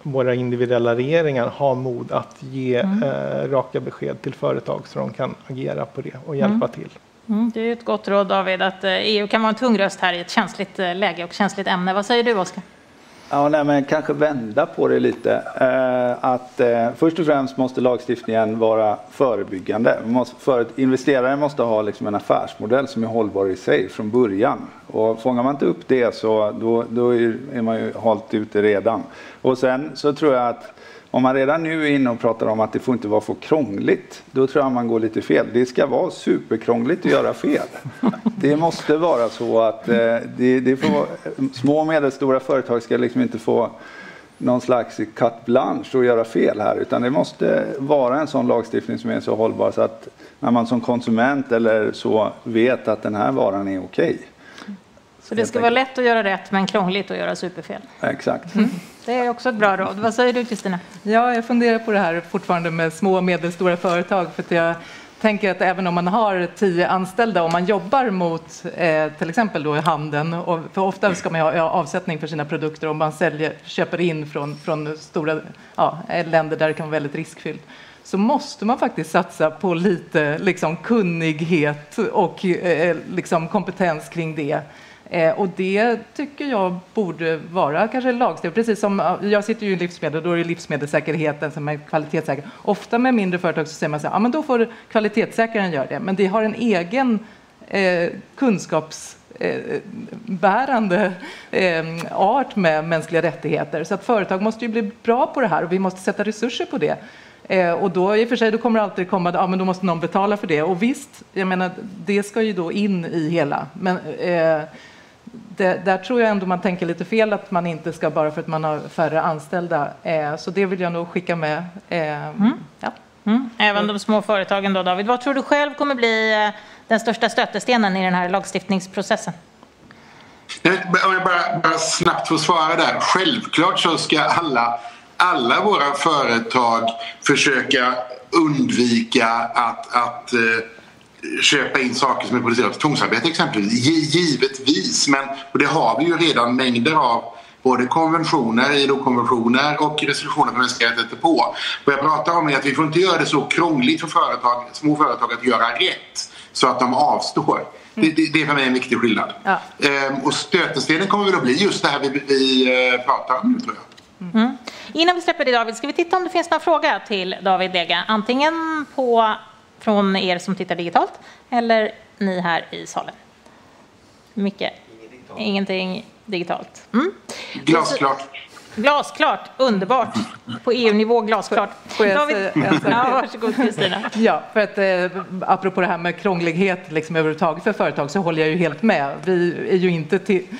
våra individuella regeringar ha mod att ge raka besked till företag så de kan agera på det och hjälpa till. Det är ett gott råd, David, att EU kan vara en tung röst här i ett känsligt läge och känsligt ämne. Vad säger du, Oskar? Ja, nej, men kanske vända på det lite. Först och främst måste lagstiftningen vara förebyggande. Investerare måste ha liksom en affärsmodell som är hållbar i sig från början. Och fångar man inte upp det så då är man ju halt ute redan. Och sen så tror jag att om man redan nu är inne och pratar om att det får inte vara för krångligt, då tror jag man går lite fel. Det ska vara superkrångligt att göra fel. Det måste vara så att det får vara, små och medelstora företag ska liksom inte få någon slags carte blanche att göra fel här, utan det måste vara en sån lagstiftning som är så hållbar så att när man som konsument eller så vet att den här varan är okej. Så det ska vara lätt att göra rätt men krångligt att göra superfel. Exakt. Det är också ett bra råd. Vad säger du, Kristina? Ja, jag funderar på det här fortfarande med små och medelstora företag, för att jag tänker att även om man har 10 anställda och man jobbar mot till exempel då handeln, och för ofta ska man ha avsättning för sina produkter om man köper in från stora länder där det kan vara väldigt riskfyllt, så måste man faktiskt satsa på lite liksom kunnighet och liksom kompetens kring det. Och det tycker jag borde vara kanske lagstiftning. Precis som jag sitter ju i livsmedel, då är det livsmedelssäkerheten som är kvalitetssäker. Ofta med mindre företag så säger man så här, men då får kvalitetssäkaren göra det. Men det har en egen kunskapsbärande art med mänskliga rättigheter. Så att företag måste ju bli bra på det här och vi måste sätta resurser på det. Och då i och för sig då kommer det alltid komma, men då måste någon betala för det. Och visst, jag menar, det ska ju då in i hela. Men där tror jag ändå man tänker lite fel, att man inte ska bara för att man har färre anställda. Så det vill jag nog skicka med. Ja. Även de små företagen då, David. Vad tror du själv kommer bli den största stötestenen i den här lagstiftningsprocessen? Om jag bara snabbt får svara där. Självklart så ska alla våra företag försöka undvika att köpa in saker som är producerat för tvångsarbete exempelvis. Givetvis, och det har vi ju redan mängder av både konventioner, ILO-konventioner och resolutioner för mänskliga rättigheter på. Vad jag pratar om är att vi får inte göra det så krångligt för små företag att göra rätt så att de avstår. Det är för mig en viktig skillnad. Ja. Och stötestenen kommer väl att bli just det här vi pratar om nu, tror jag. Innan vi släpper det, David, ska vi titta om det finns någon fråga till David Lega. Antingen från er som tittar digitalt eller ni här i salen. Mycket. Ingenting digitalt. Glasklart, underbart. På EU-nivå glasklart. David, varsågod Kristina. Ja, för att apropå det här med krånglighet liksom överhuvudtaget för företag, så håller jag ju helt med. Vi är ju inte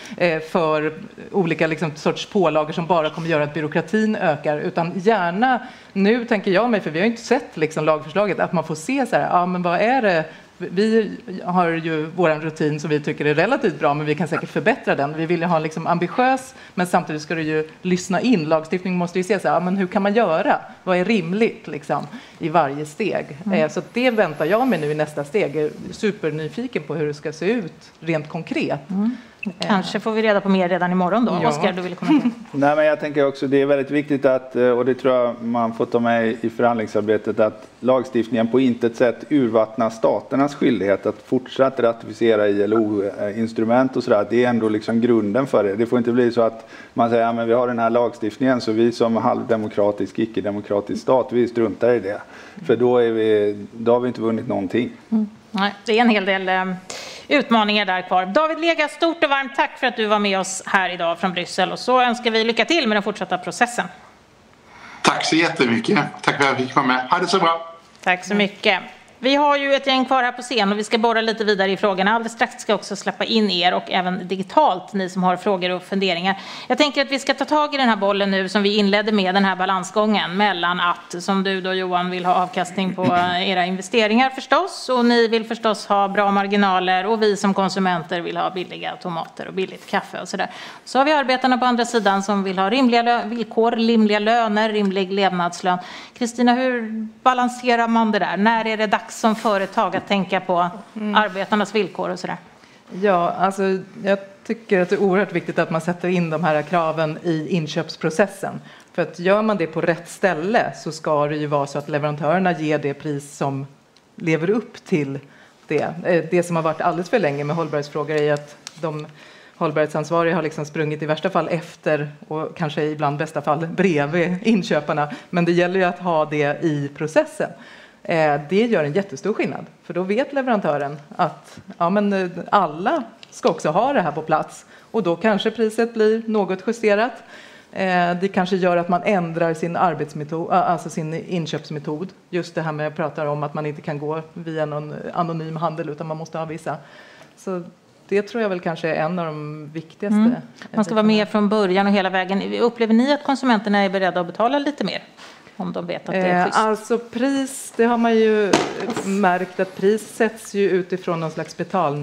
för olika liksom sorts pålagor som bara kommer göra att byråkratin ökar, utan gärna, nu tänker jag mig, för vi har ju inte sett liksom lagförslaget, att man får se så här, men vad är det? Vi har ju vår rutin som vi tycker är relativt bra, men vi kan säkert förbättra den. Vi vill ju ha liksom ambitiös, men samtidigt ska du ju lyssna in. Lagstiftning måste ju se så här, men hur kan man göra? Vad är rimligt liksom, i varje steg? Så det väntar jag mig nu i nästa steg. Jag är supernyfiken på hur det ska se ut rent konkret. Kanske får vi reda på mer redan imorgon då. Ja. Oskar, du vill kommentera? Nej, men jag tänker också det är väldigt viktigt att, och det tror jag man får ta med i förhandlingsarbetet, att lagstiftningen på intet sätt urvattnar staternas skyldighet att fortsatt ratificera ILO-instrument och sådär. Det är ändå liksom grunden för det. Det får inte bli så att man säger, men vi har den här lagstiftningen så vi som halvdemokratisk, icke-demokratisk stat, vi struntar i det. För då har vi inte vunnit någonting. Nej, det är en hel del utmaningar där kvar. David Lega, stort och varmt tack för att du var med oss här idag från Bryssel, och så önskar vi lycka till med den fortsatta processen. Tack så jättemycket. Tack för att jag fick vara med. Ha det så bra. Tack så mycket. Vi har ju ett gäng kvar här på scen och vi ska borra lite vidare i frågorna. Alldeles strax ska jag också släppa in er och även digitalt, ni som har frågor och funderingar. Jag tänker att vi ska ta tag i den här bollen nu som vi inledde med, den här balansgången mellan att, som du då Johan, vill ha avkastning på era investeringar förstås, och ni vill förstås ha bra marginaler, och vi som konsumenter vill ha billiga tomater och billigt kaffe och sådär. Så har vi arbetarna på andra sidan som vill ha rimliga villkor, rimliga löner, rimlig levnadslön. Kristina, hur balanserar man det där? När är det dags som företag att tänka på arbetarnas villkor och sådär? Ja, alltså jag tycker att det är oerhört viktigt att man sätter in de här kraven i inköpsprocessen. För att gör man det på rätt ställe så ska det ju vara så att leverantörerna ger det pris som lever upp till det. Det som har varit alldeles för länge med hållbarhetsfrågor är att de hållbarhetsansvariga har liksom sprungit i värsta fall efter och kanske ibland bästa fall bredvid inköparna. Men det gäller ju att ha det i processen. Det gör en jättestor skillnad. För då vet leverantören att alla ska också ha det här på plats. Och då kanske priset blir något justerat. Det kanske gör att man ändrar sin arbetsmetod, alltså sin inköpsmetod. Just det här med att prata om att man inte kan gå via någon anonym handel utan man måste ha vissa. Så det tror jag väl kanske är en av de viktigaste. Man ska vara med från början och hela vägen. Upplever ni att konsumenterna är beredda att betala lite mer? Om de vet att det är schysst? Alltså pris, det har man ju märkt att pris sätts ju utifrån någon slags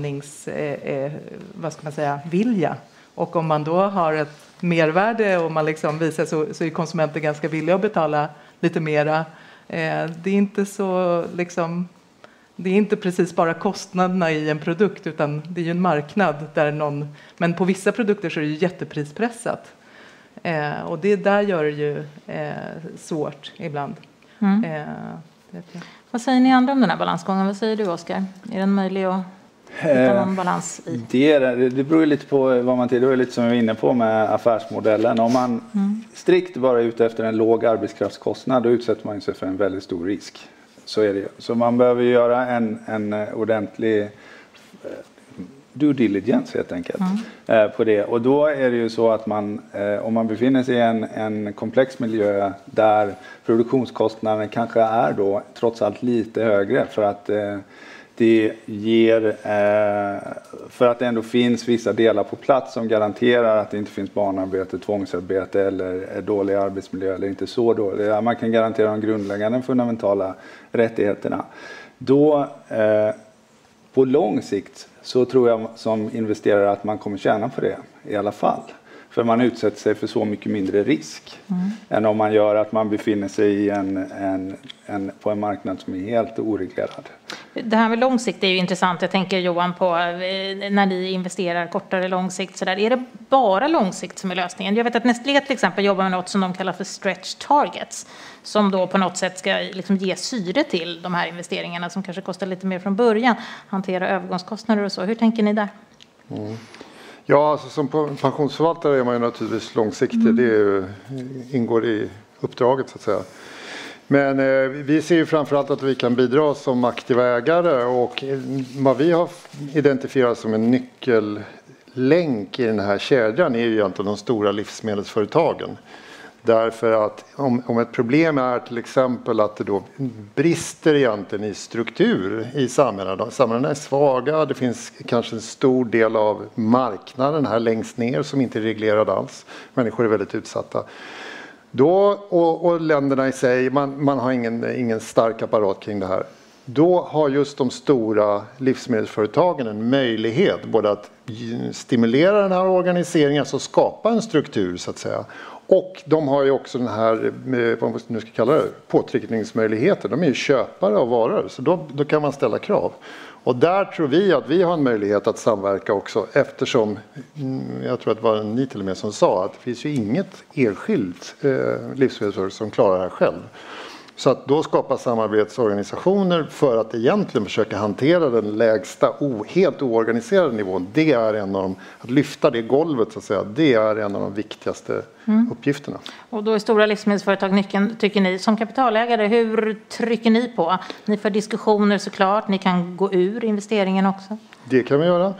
vilja. Och om man då har ett mervärde och man liksom visar så är konsumenten ganska villig att betala lite mera. Det är inte så liksom, det är inte precis bara kostnaderna i en produkt utan det är ju en marknad där men på vissa produkter så är det ju jätteprispressat. Och det där gör det ju svårt ibland. Vad säger ni andra om den här balansgången? Vad säger du, Oskar? Är den möjlig att hitta någon balans i? Det beror ju lite på vad man till. Det är lite som vi var inne på med affärsmodellen. Om man strikt bara är ute efter en låg arbetskraftskostnad, då utsätter man sig för en väldigt stor risk. Så är det ju. Så man behöver göra en ordentlig due diligence helt enkelt på det. Och då är det ju så att om man befinner sig i en komplex miljö där produktionskostnaden kanske är då trots allt lite högre för att det ger för att det ändå finns vissa delar på plats som garanterar att det inte finns barnarbete, tvångsarbete eller dålig arbetsmiljö eller inte så dålig. Man kan garantera de grundläggande fundamentala rättigheterna. Då på lång sikt så tror jag som investerare att man kommer tjäna på det i alla fall. För man utsätter sig för så mycket mindre risk än om man gör att man befinner sig i på en marknad som är helt oreglerad. Det här med lång sikt är ju intressant. Jag tänker, Johan, på när ni investerar kortare lång sikt. Så där. Är det bara lång sikt som är lösningen? Jag vet att Nestlé till exempel jobbar med något som de kallar för stretch targets. Som då på något sätt ska liksom ge syre till de här investeringarna som kanske kostar lite mer från början. Hantera övergångskostnader och så. Hur tänker ni där? Ja, alltså som pensionsförvaltare är man ju naturligtvis långsiktig. Det ingår i uppdraget så att säga. Men vi ser ju framförallt att vi kan bidra som aktiva ägare och vad vi har identifierat som en nyckellänk i den här kedjan är ju egentligen de stora livsmedelsföretagen. Därför att om ett problem är till exempel att det då brister egentligen i struktur i samhällena. Samhällena är svaga, det finns kanske en stor del av marknaden här längst ner som inte är reglerad alls. Människor är väldigt utsatta. Då, och länderna i sig, man har ingen stark apparat kring det här. Då har just de stora livsmedelsföretagen en möjlighet både att stimulera den här organiseringen, alltså skapa en struktur så att säga. Och de har ju också den här, vad man nu ska kalla det, påtryckningsmöjligheter. De är ju köpare av varor, så då kan man ställa krav. Och där tror vi att vi har en möjlighet att samverka också eftersom, jag tror att det var ni till och med som sa att det finns ju inget enskilt livsmedelsföretag som klarar det här själv. Så att då skapa samarbetsorganisationer för att egentligen försöka hantera den lägsta, helt oorganiserade nivån. Det är en av att lyfta det golvet så att säga. Det är en av de viktigaste uppgifterna. Och då är stora livsmedelsföretag nyckeln, tycker ni som kapitalägare. Hur trycker ni på? Ni får diskussioner såklart. Ni kan gå ur investeringen också. Det kan vi göra.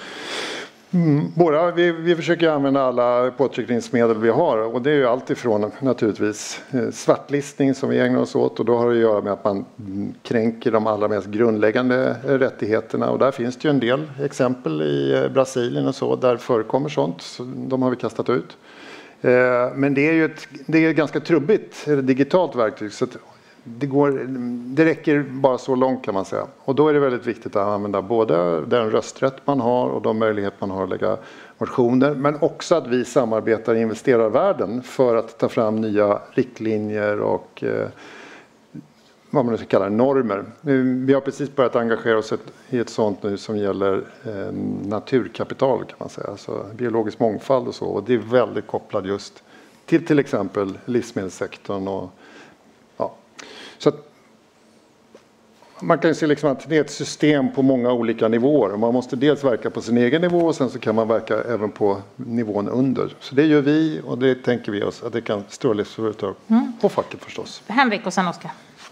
Vi försöker använda alla påtryckningsmedel vi har och det är ju allt ifrån naturligtvis svartlistning som vi ägnar oss åt och då har det att göra med att man kränker de allra mest grundläggande rättigheterna och där finns det ju en del exempel i Brasilien och så där förekommer sånt, så de har vi kastat ut. Men det är ju ett ganska trubbigt digitalt verktyg så att det räcker bara så långt kan man säga. Och då är det väldigt viktigt att använda både den rösträtt man har och de möjligheter man har att lägga motioner. Men också att vi samarbetar i investerarvärlden för att ta fram nya riktlinjer och vad man nu ska kalla normer. Vi har precis börjat engagera oss i ett sånt nu som gäller naturkapital kan man säga. Alltså biologisk mångfald och så. Och det är väldigt kopplat just till exempel livsmedelssektorn. Och, ja. Så att man kan ju se liksom att det är ett system på många olika nivåer. Man måste dels verka på sin egen nivå och sen så kan man verka även på nivån under. Så det gör vi och det tänker vi oss att det kan stora livsföretag och facket förstås. Henrik och sen Oskar.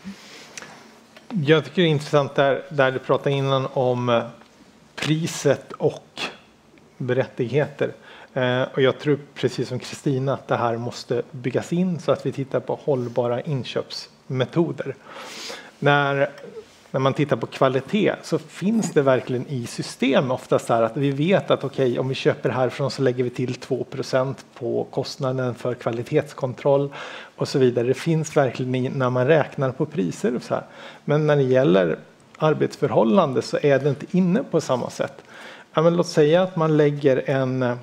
Jag tycker det är intressant där du pratade innan om priset och berättigheter. Och jag tror precis som Kristina att det här måste byggas in så att vi tittar på hållbara inköpsmetoder. När man tittar på kvalitet så finns det verkligen i system oftast här att vi vet att okej, om vi köper härifrån så lägger vi till 2% på kostnaden för kvalitetskontroll och så vidare. Det finns verkligen när man räknar på priser och så här. Men när det gäller arbetsförhållande så är det inte inne på samma sätt. Ja, men låt säga att man lägger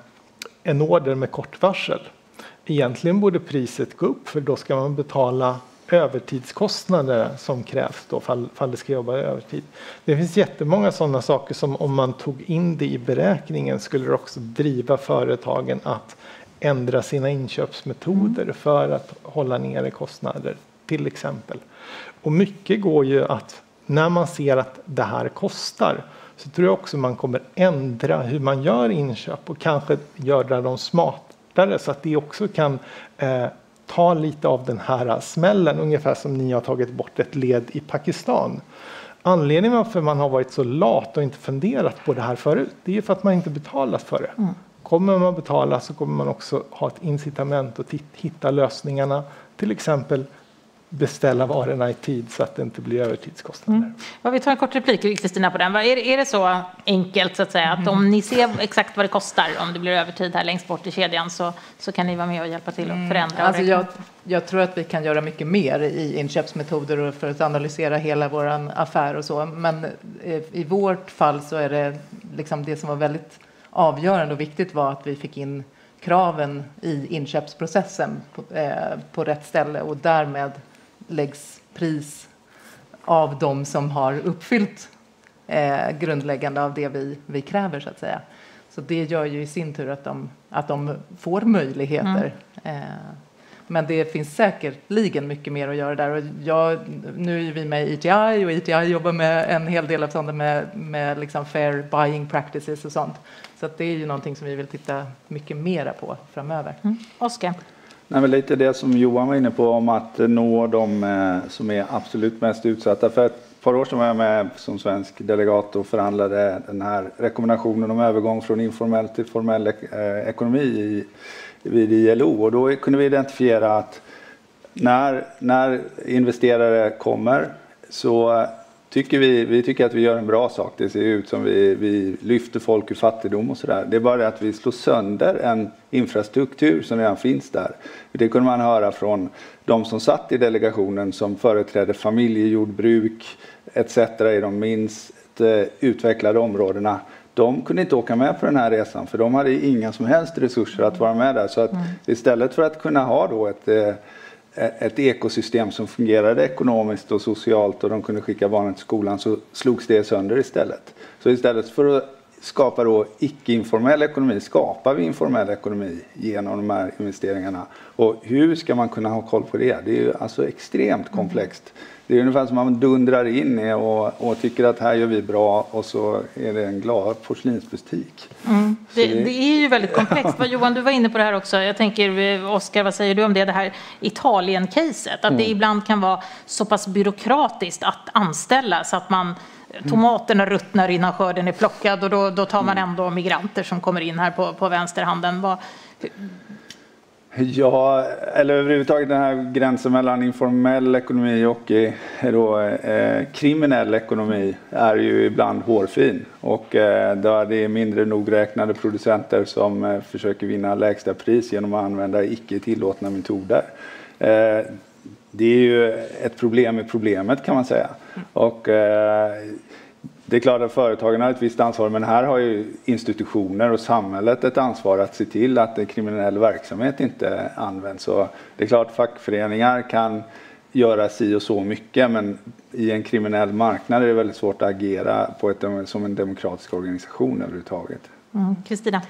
en order med kort varsel. Egentligen borde priset gå upp för då ska man betala övertidskostnader som krävs då fall det ska jobba övertid. Det finns jättemånga sådana saker som om man tog in det i beräkningen skulle det också driva företagen att ändra sina inköpsmetoder för att hålla nere kostnader till exempel. Och mycket går ju att när man ser att det här kostar så tror jag också man kommer ändra hur man gör inköp och kanske göra dem smartare så att det också kan ta lite av den här smällen, ungefär som ni har tagit bort ett led i Pakistan. Anledningen varför man har varit så lat och inte funderat på det här förut, det är ju för att man inte betalat för det. Kommer man betala så kommer man också ha ett incitament att hitta lösningarna, till exempel beställa varorna i tid så att det inte blir övertidskostnader. Ja, vi tar en kort replik, Kristina, på den. Är det så enkelt så att säga att om ni ser exakt vad det kostar om det blir övertid här längst bort i kedjan så kan ni vara med och hjälpa till att förändra? Alltså jag tror att vi kan göra mycket mer i inköpsmetoder och för att analysera hela vår affär och så. Men i vårt fall så är det liksom det som var väldigt avgörande och viktigt var att vi fick in kraven i inköpsprocessen på rätt ställe och därmed läggs pris av de som har uppfyllt grundläggande av det vi kräver så att säga. Så det gör ju i sin tur att de får möjligheter. Men det finns säkerligen mycket mer att göra där. Och nu är vi med i ETI och ETI jobbar med en hel del av sånt med liksom fair buying practices och sånt. Så att det är ju någonting som vi vill titta mycket mera på framöver. Oskar? Nej, men lite det som Johan var inne på om att nå de som är absolut mest utsatta. För ett par år sedan var jag med som svensk delegat och förhandlade den här rekommendationen om övergång från informell till formell ekonomi vid ILO. Och då kunde vi identifiera att när investerare kommer så tycker vi att vi gör en bra sak. Det ser ut som vi lyfter folk ur fattigdom och sådär. Det är bara det att vi slår sönder en infrastruktur som redan finns där. Det kunde man höra från de som satt i delegationen som företrädde familjejordbruk etc. i de minst utvecklade områdena. De kunde inte åka med på den här resan för de hade inga som helst resurser att vara med där. Så att istället för att kunna ha då ett ekosystem som fungerade ekonomiskt och socialt och de kunde skicka barnen till skolan så slogs det sönder istället. Så istället för att skapa då icke-informell ekonomi skapar vi informell ekonomi genom de här investeringarna. Och hur ska man kunna ha koll på det? Det är ju alltså extremt komplext. Det är ungefär som man dundrar in och tycker att här gör vi bra och så är det en glad porslinsbutik. Det är ju väldigt komplext. Johan, du var inne på det här också. Jag tänker, Oskar, vad säger du om det här Italien-caset? Att det ibland kan vara så pass byråkratiskt att anställa så att tomaterna ruttnar innan skörden är plockad och då tar man ändå migranter som kommer in här på vänsterhanden. Ja, eller överhuvudtaget den här gränsen mellan informell ekonomi och kriminell ekonomi är ju ibland hårfin. Och där det är mindre nogräknade producenter som försöker vinna lägsta pris genom att använda icke tillåtna metoder. Det är ju ett problem med problemet kan man säga. Och det är klart att företagen har ett visst ansvar, men här har ju institutioner och samhället ett ansvar att se till att en kriminell verksamhet inte används. Så det är klart att fackföreningar kan göra si och så mycket, men i en kriminell marknad är det väldigt svårt att agera som en demokratisk organisation överhuvudtaget. Kristina?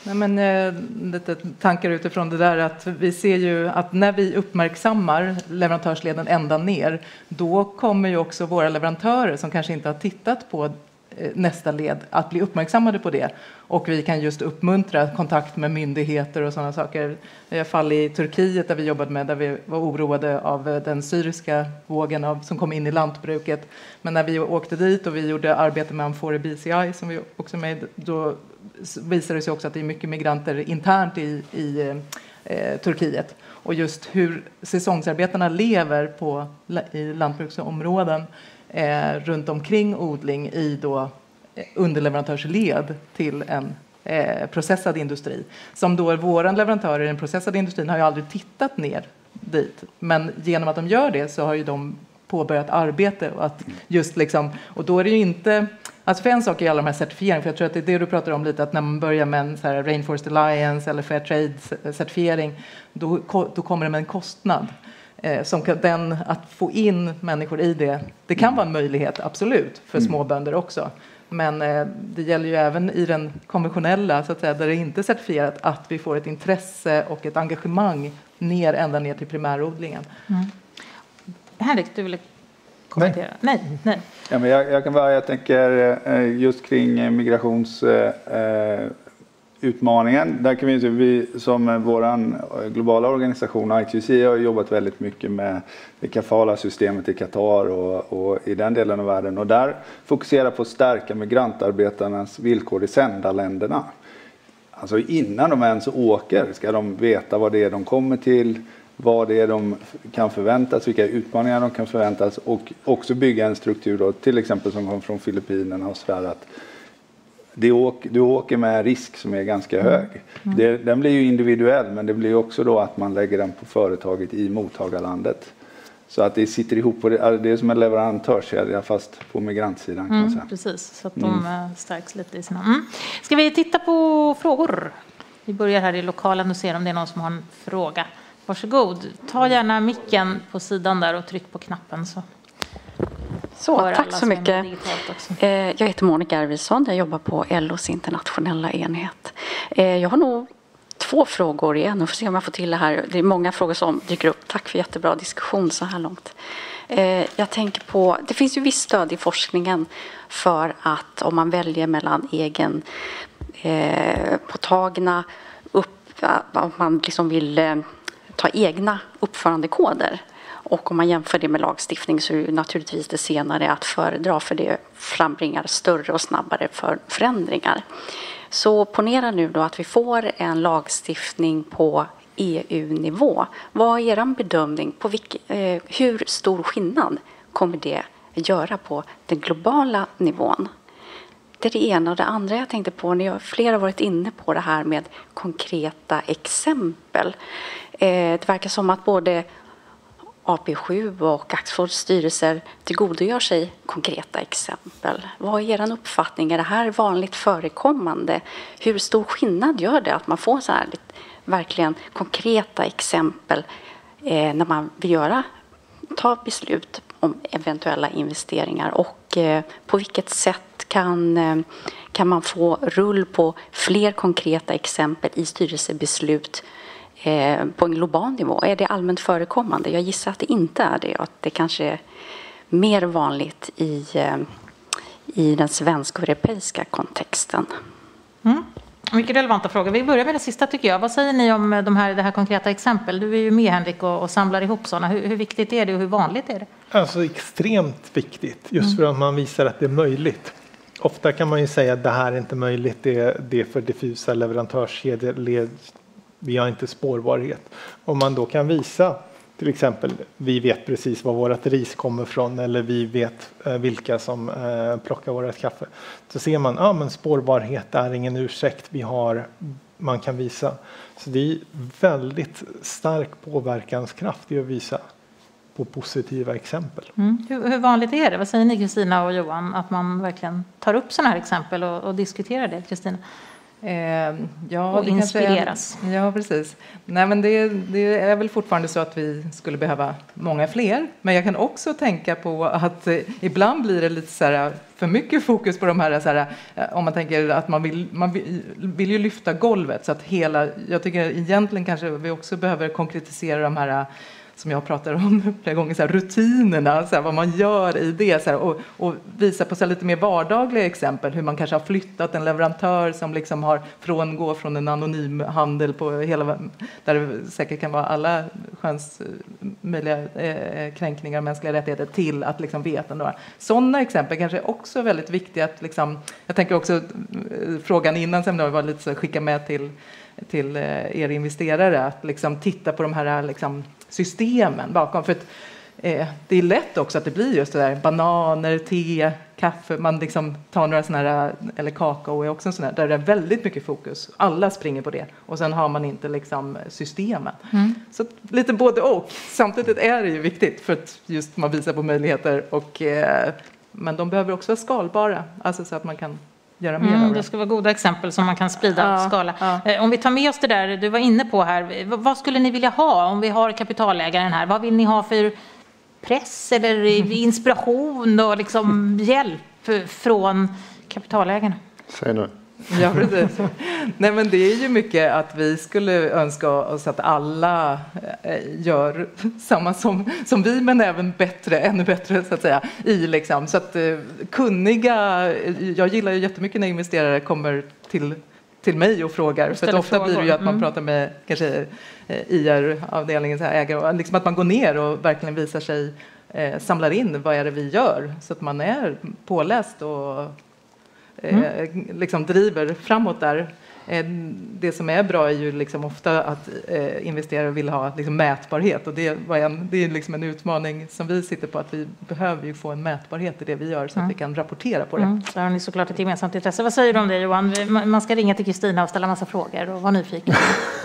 Nej, men, lite tankar utifrån det där att vi ser ju att när vi uppmärksammar leverantörsleden ända ner, då kommer ju också våra leverantörer som kanske inte har tittat på nästa led att bli uppmärksammade på det. Och vi kan just uppmuntra kontakt med myndigheter och sådana saker. I alla fall i Turkiet där vi jobbade med, där vi var oroade av den syriska vågen som kom in i lantbruket. Men när vi åkte dit och vi gjorde arbete med Amfori BCI som vi också med, då visade det sig också att det är mycket migranter internt i Turkiet. Och just hur säsongsarbetarna lever i lantbruksområden runt omkring odling i då underleverantörsled till en processad industri. Som då våra leverantörer i den processade industrin har ju aldrig tittat ner dit. Men genom att de gör det så har ju de påbörjat arbete. Och, att just liksom, och då är det ju inte... Alltså för en sak är alla de här certifieringarna, för jag tror att det är det du pratar om lite, att när man börjar med en så här Rainforest Alliance eller Fair Trade-certifiering, då kommer det med en kostnad. Som att få in människor i det kan vara en möjlighet, absolut, för småbönder också. Men det gäller ju även i den konventionella, så att säga, där det inte är certifierat, att vi får ett intresse och ett engagemang ända ner till primärodlingen. Henrik, du ville kommentera? Nej. Ja, men jag kan bara, jag tänker just kring migrationsutmaningen. Där kan vi som våran globala organisation ITUC har jobbat väldigt mycket med det kafala-systemet i Qatar och i den delen av världen. Och där fokuserar på att stärka migrantarbetarnas villkor i sändarländerna. Alltså innan de ens åker ska de veta vad det är de kommer till, vad det är de kan förväntas, vilka utmaningar de kan förväntas, och också bygga en struktur då, till exempel som kom från Filippinerna och sådär, att du åker med en risk som är ganska hög. Den blir ju individuell, men det blir också då att man lägger den på företaget i mottagarlandet. Så att det sitter ihop på det är som en leverantörskedja fast på migrantsidan kan man säga. Precis, så att de stärks lite i sina... Ska vi titta på frågor? Vi börjar här i lokalen och ser om det är någon som har en fråga. Varsågod, ta gärna micken på sidan där och tryck på knappen så tack så mycket. Jag heter Monica Arvidsson, jag jobbar på LOs internationella enhet. Jag har nog 2 frågor igen, och får se om jag får till det här. Det är många frågor som dyker upp. Tack för jättebra diskussion så här långt. Jag tänker på, det finns ju viss stöd i forskningen för att om man väljer mellan egen påtagna om man liksom vill ta egna uppförandekoder. Och om man jämför det med lagstiftning så är det naturligtvis det senare att föredra, för det frambringar större och snabbare förändringar. Så ponera nu då att vi får en lagstiftning på EU-nivå. Vad är er bedömning på hur stor skillnad kommer det göra på den globala nivån? Det är det ena. Och det andra jag tänkte på, när flera har varit inne på det här med konkreta exempel. Det verkar som att både AP7 och Axfords styrelser tillgodogör sig konkreta exempel. Vad är er uppfattning? Är det här vanligt förekommande? Hur stor skillnad gör det att man får så här verkligen konkreta exempel när man vill ta beslut om eventuella investeringar? Och på vilket sätt kan man få rull på fler konkreta exempel i styrelsebeslut på en global nivå? Är det allmänt förekommande? Jag gissar att det inte är det, och att det kanske är mer vanligt i den svenska och europeiska kontexten. Mycket relevanta frågor. Vi börjar med det sista tycker jag. Vad säger ni om det här konkreta exempel? Du är ju med, Henrik, och samlar ihop sådana. Hur viktigt är det och hur vanligt är det? Alltså extremt viktigt, just för att man visar att det är möjligt. Ofta kan man ju säga att det här är inte möjligt, det är för diffusa leverantörskedjor, vi har inte spårbarhet. Om man då kan visa, till exempel, vi vet precis var vårt ris kommer från, eller vi vet vilka som plockar vårt kaffe, så ser man, men spårbarhet är ingen ursäkt, man kan visa. Så det är väldigt stark påverkanskraft i att visa på positiva exempel. Hur vanligt är det? Vad säger ni, Kristina och Johan, att man verkligen tar upp sådana här exempel och diskuterar det, Kristina? Ja, och inspireras. Ja, precis. Nej, men det är väl fortfarande så att vi skulle behöva många fler. Men jag kan också tänka på att ibland blir det lite så här, för mycket fokus på de här, så här, om man tänker att man vill ju lyfta golvet. Så att jag tycker egentligen kanske vi också behöver konkretisera de här, som jag pratar om flera gånger, så här, rutinerna, så här, vad man gör i det, så här, och visa på så här, lite mer vardagliga exempel, hur man kanske har flyttat en leverantör som liksom har gå från en anonym handel på hela, där det säkert kan vara alla sköns möjliga kränkningar av mänskliga rättigheter, till att liksom veta några. Sådana exempel kanske är också väldigt viktiga att liksom, jag tänker också frågan innan seminariet var lite så, skicka med till er investerare att liksom titta på de här liksom systemen bakom, för att det är lätt också att det blir just det där bananer, te, kaffe, man liksom tar några såna här, eller kakao är också en sån där det är väldigt mycket fokus, alla springer på det, och sen har man inte liksom systemen. Så lite både och, samtidigt är det ju viktigt för att just man visar på möjligheter, och men de behöver också vara skalbara, alltså så att man kan göra mer av det. Det ska vara goda exempel som man kan sprida och skala. Om vi tar med oss det där du var inne på här, vad skulle ni vilja ha om vi har kapitalägaren här? Vad vill ni ha för press eller inspiration och liksom hjälp från kapitalägarna? Säg nu. Ja, precis. Nej, men det är ju mycket att vi skulle önska oss att alla gör samma som vi, men även bättre, ännu bättre så att säga, i liksom, så att kunniga, jag gillar ju jättemycket när investerare kommer till mig och frågar, för att ofta blir det ju att man pratar med kanske IR-avdelningens ägare, och liksom att man går ner och verkligen visar sig, samlar in vad är det vi gör, så att man är påläst och liksom driver framåt där. Det som är bra är ju liksom ofta att investerare vill ha liksom mätbarhet, och det är liksom en utmaning som vi sitter på, att vi behöver ju få en mätbarhet i det vi gör, så att vi kan rapportera på det. Så har ni såklart ett gemensamt intresse. Vad säger du om det, Johan? Man ska ringa till Kristina och ställa massa frågor och vara nyfiken.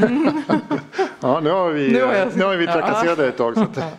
Ja, nu har vi trakasserat ett tag. Så att,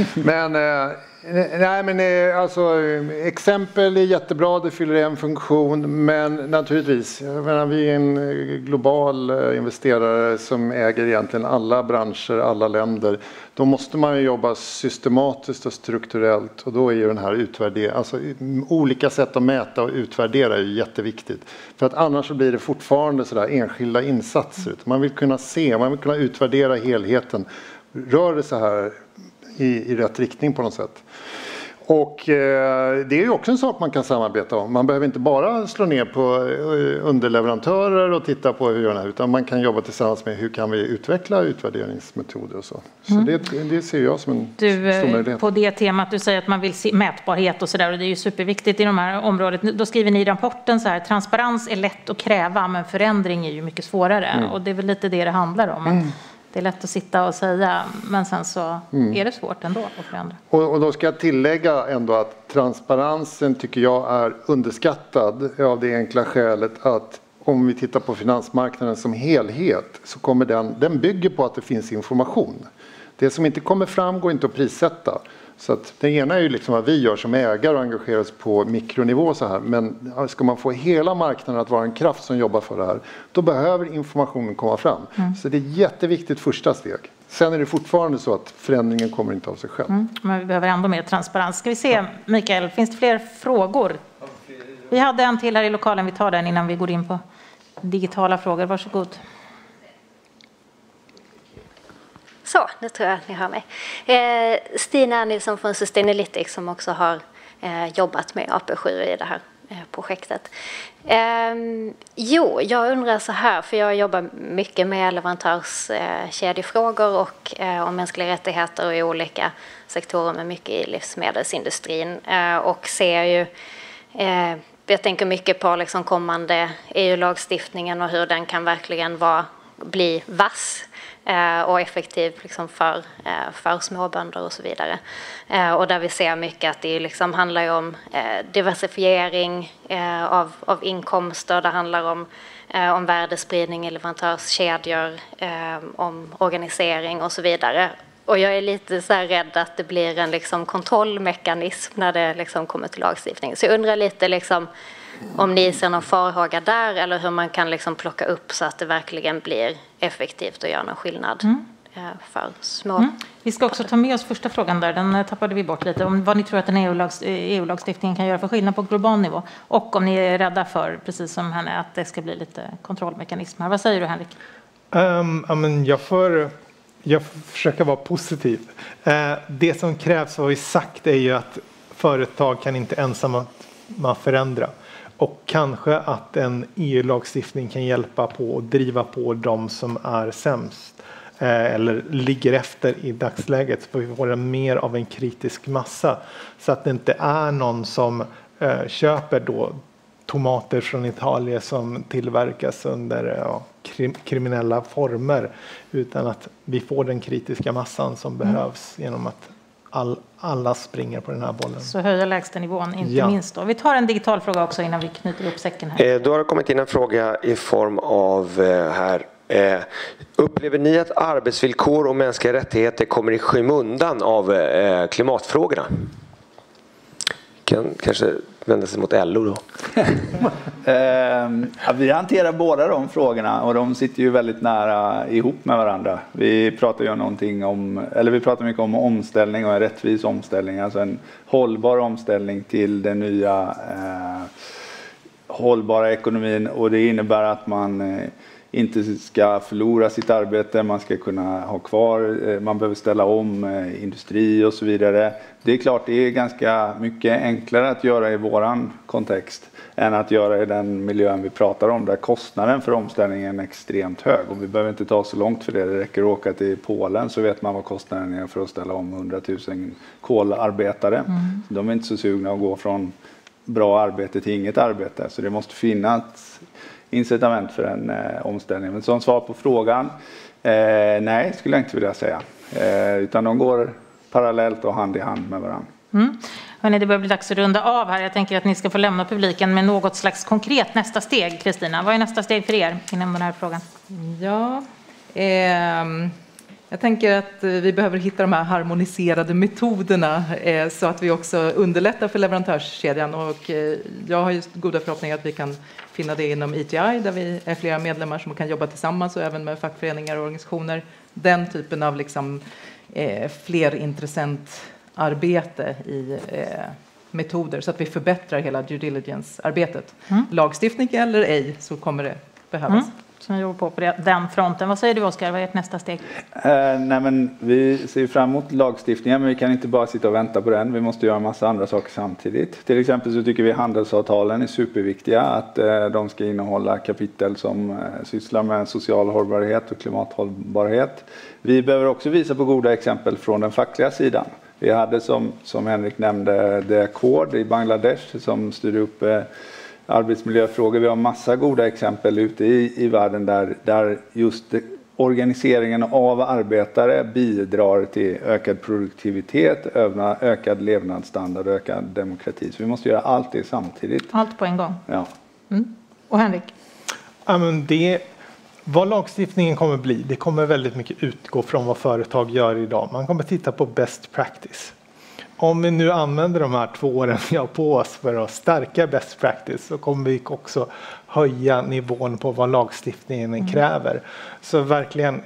alltså, exempel är jättebra, det fyller en funktion, men naturligtvis, jag menar, vi är en global investerare som äger egentligen alla branscher, alla länder. Då måste man ju jobba systematiskt och strukturellt, och då är ju den här alltså olika sätt att mäta och utvärdera är ju jätteviktigt. För att annars så blir det fortfarande sådär enskilda insatser. Man vill kunna se, man vill kunna utvärdera helheten. Rör det så här i rätt riktning på något sätt. Och det är ju också en sak man kan samarbeta om. Man behöver inte bara slå ner på underleverantörer och titta på hur gör det här, utan man kan jobba tillsammans med hur kan vi utveckla utvärderingsmetoder och så. Så det ser jag som en stor möjlighet. På det temat, du säger att man vill se mätbarhet och sådär, och det är ju superviktigt i de här området. Då skriver ni i rapporten så här: transparens är lätt att kräva, men förändring är ju mycket svårare. Och det är väl lite det handlar om. Det är lätt att sitta och säga, men sen så är det svårt ändå att förändra. Och då ska jag tillägga ändå att transparensen tycker jag är underskattad, av det enkla skälet att om vi tittar på finansmarknaden som helhet, så kommer den bygger på att det finns information. Det som inte kommer fram går inte att prissätta. Så att det ena är ju liksom vad vi gör som ägare och engagerar oss på mikronivå så här. Men ska man få hela marknaden att vara en kraft som jobbar för det här, då behöver informationen komma fram. Så det är ett jätteviktigt första steg. Sen är det fortfarande så att förändringen kommer inte av sig själv. Men vi behöver ändå mer transparens. Ska vi se, Mikael, finns det fler frågor? Vi hade en till här i lokalen, vi tar den innan vi går in på digitala frågor. Varsågod. Så, nu tror jag att ni hör mig. Stina Nilsson från Sustainalytics, som också har jobbat med AP7 i det här projektet. Jag undrar så här, för jag jobbar mycket med leverantörskedjefrågor och om mänskliga rättigheter i olika sektorer, med mycket i livsmedelsindustrin, och ser ju jag tänker mycket på liksom kommande EU-lagstiftningen och hur den kan verkligen bli vass och effektiv liksom för småbönder och så vidare. Och där vi ser mycket att det liksom handlar om diversifiering av inkomster, det handlar om värdespridning i leverantörskedjor, om organisering och så vidare. Och jag är lite så här rädd att det blir en liksom kontrollmekanism när det liksom kommer till lagstiftning. Så jag undrar lite liksom om ni ser någon farhåga där eller hur man kan liksom plocka upp så att det verkligen blir effektivt och gör någon skillnad för små. Vi ska också ta med oss första frågan där, den tappade vi bort lite, om vad ni tror att en EU-lagstiftningen kan göra för skillnad på global nivå och om ni är rädda för, precis som henne, att det ska bli lite kontrollmekanismer. Vad säger du, Henrik? Jag försöker vara positiv. Det som krävs, vad vi sagt, är ju att företag kan inte ensamma förändra. Och kanske att en EU-lagstiftning kan hjälpa på och driva på de som är sämst eller ligger efter i dagsläget, så vi får mer av en kritisk massa. Så att det inte är någon som köper då tomater från Italien som tillverkas under kriminella former, utan att vi får den kritiska massan som behövs genom att alla springer på den här bollen. Så höja lägsta nivån, inte minst då. Vi tar en digital fråga också innan vi knyter ihop säcken här. Då har det kommit in en fråga i form av här. Upplever ni att arbetsvillkor och mänskliga rättigheter kommer i skymundan av klimatfrågorna? Kan kanske vända sig mot LO då. Vi hanterar båda de frågorna och de sitter ju väldigt nära ihop med varandra. Vi pratar ju vi pratar mycket om omställning och en rättvis omställning, alltså en hållbar omställning till den nya hållbara ekonomin, och det innebär att man inte ska förlora sitt arbete, man ska kunna ha kvar, man behöver ställa om industri och så vidare. Det är klart, det är ganska mycket enklare att göra i våran kontext än att göra i den miljön vi pratar om, där kostnaden för omställningen är extremt hög. Och vi behöver inte ta så långt för det, det räcker att åka till Polen så vet man vad kostnaden är för att ställa om 100 000 kolarbetare. De är inte så sugna att gå från bra arbete till inget arbete, så det måste finnas incitament för en omställning. Men som svar på frågan, nej, skulle jag inte vilja säga. Utan de går parallellt och hand i hand med varandra. Hörrni, det börjar bli dags att runda av här. Jag tänker att ni ska få lämna publiken med något slags konkret nästa steg. Kristina, vad är nästa steg för er inom den här frågan? Ja, jag tänker att vi behöver hitta de här harmoniserade metoderna så att vi också underlättar för leverantörskedjan. Och jag har just goda förhoppningar att vi kan finna det inom ETI, där vi är flera medlemmar som kan jobba tillsammans och även med fackföreningar och organisationer. Den typen av liksom, flerintressentarbete i metoder så att vi förbättrar hela due diligence-arbetet. Lagstiftning eller ej, så kommer det behövas. Som jobbar på den fronten. Vad säger du, Oskar? Vad är ert nästa steg? Nej, men vi ser fram emot lagstiftningen, men vi kan inte bara sitta och vänta på den. Vi måste göra en massa andra saker samtidigt. Till exempel så tycker vi handelsavtalen är superviktiga. Att de ska innehålla kapitel som sysslar med social hållbarhet och klimathållbarhet. Vi behöver också visa på goda exempel från den fackliga sidan. Vi hade som Henrik nämnde The Accord i Bangladesh som styr upp arbetsmiljöfrågor. Vi har massa goda exempel ute i världen där just organiseringen av arbetare bidrar till ökad produktivitet, ökad levnadsstandard och ökad demokrati. Så vi måste göra allt det samtidigt. Allt på en gång? Ja. Och Henrik? Ja, men vad lagstiftningen kommer bli, det kommer väldigt mycket utgå från vad företag gör idag. Man kommer titta på best practice. Om vi nu använder de här 2 åren vi har på oss för att stärka best practice, så kommer vi också höja nivån på vad lagstiftningen kräver. Så verkligen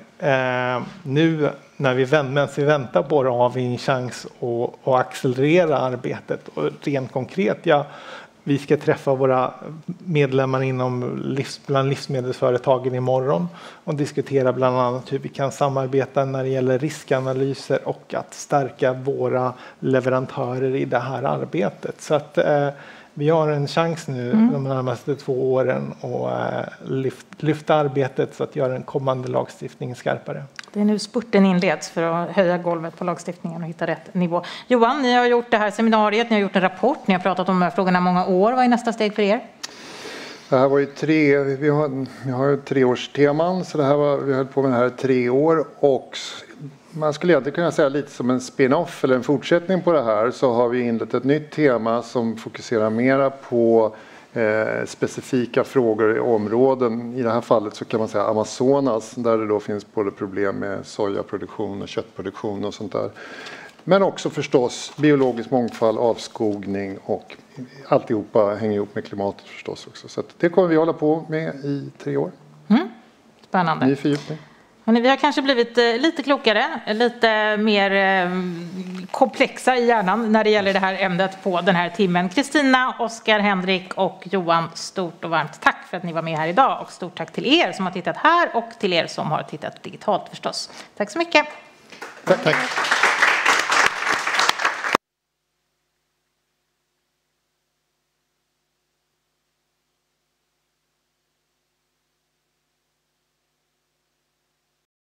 nu medan vi väntar på det har vi en chans att accelerera arbetet. Och rent konkret, vi ska träffa våra medlemmar bland livsmedelsföretagen imorgon och diskutera bland annat hur vi kan samarbeta när det gäller riskanalyser och att stärka våra leverantörer i det här arbetet. Så att vi har en chans nu de närmaste 2 åren att lyfta arbetet så att göra den kommande lagstiftningen skarpare. Det är nu spurten inleds för att höja golvet på lagstiftningen och hitta rätt nivå. Johan, ni har gjort det här seminariet, ni har gjort en rapport, ni har pratat om de här frågorna många år. Vad är nästa steg för er? Det här var ju vi har 3-årsteman, så vi höll på med det här 3 år, och man skulle egentligen kunna säga lite som en spin-off eller en fortsättning på det här, så har vi inlett ett nytt tema som fokuserar mera på specifika frågor i områden. I det här fallet så kan man säga Amazonas, där det då finns både problem med sojaproduktion och köttproduktion och sånt där. Men också förstås biologisk mångfald, avskogning och alltihopa hänger ihop med klimatet förstås också. Så att det kommer vi hålla på med i 3 år. Spännande. Ny fördjupning. Vi har kanske blivit lite klokare, lite mer komplexa i hjärnan när det gäller det här ämnet på den här timmen. Kristina, Oskar, Henrik och Johan, stort och varmt tack för att ni var med här idag. Och stort tack till er som har tittat här och till er som har tittat digitalt förstås. Tack så mycket. Tack.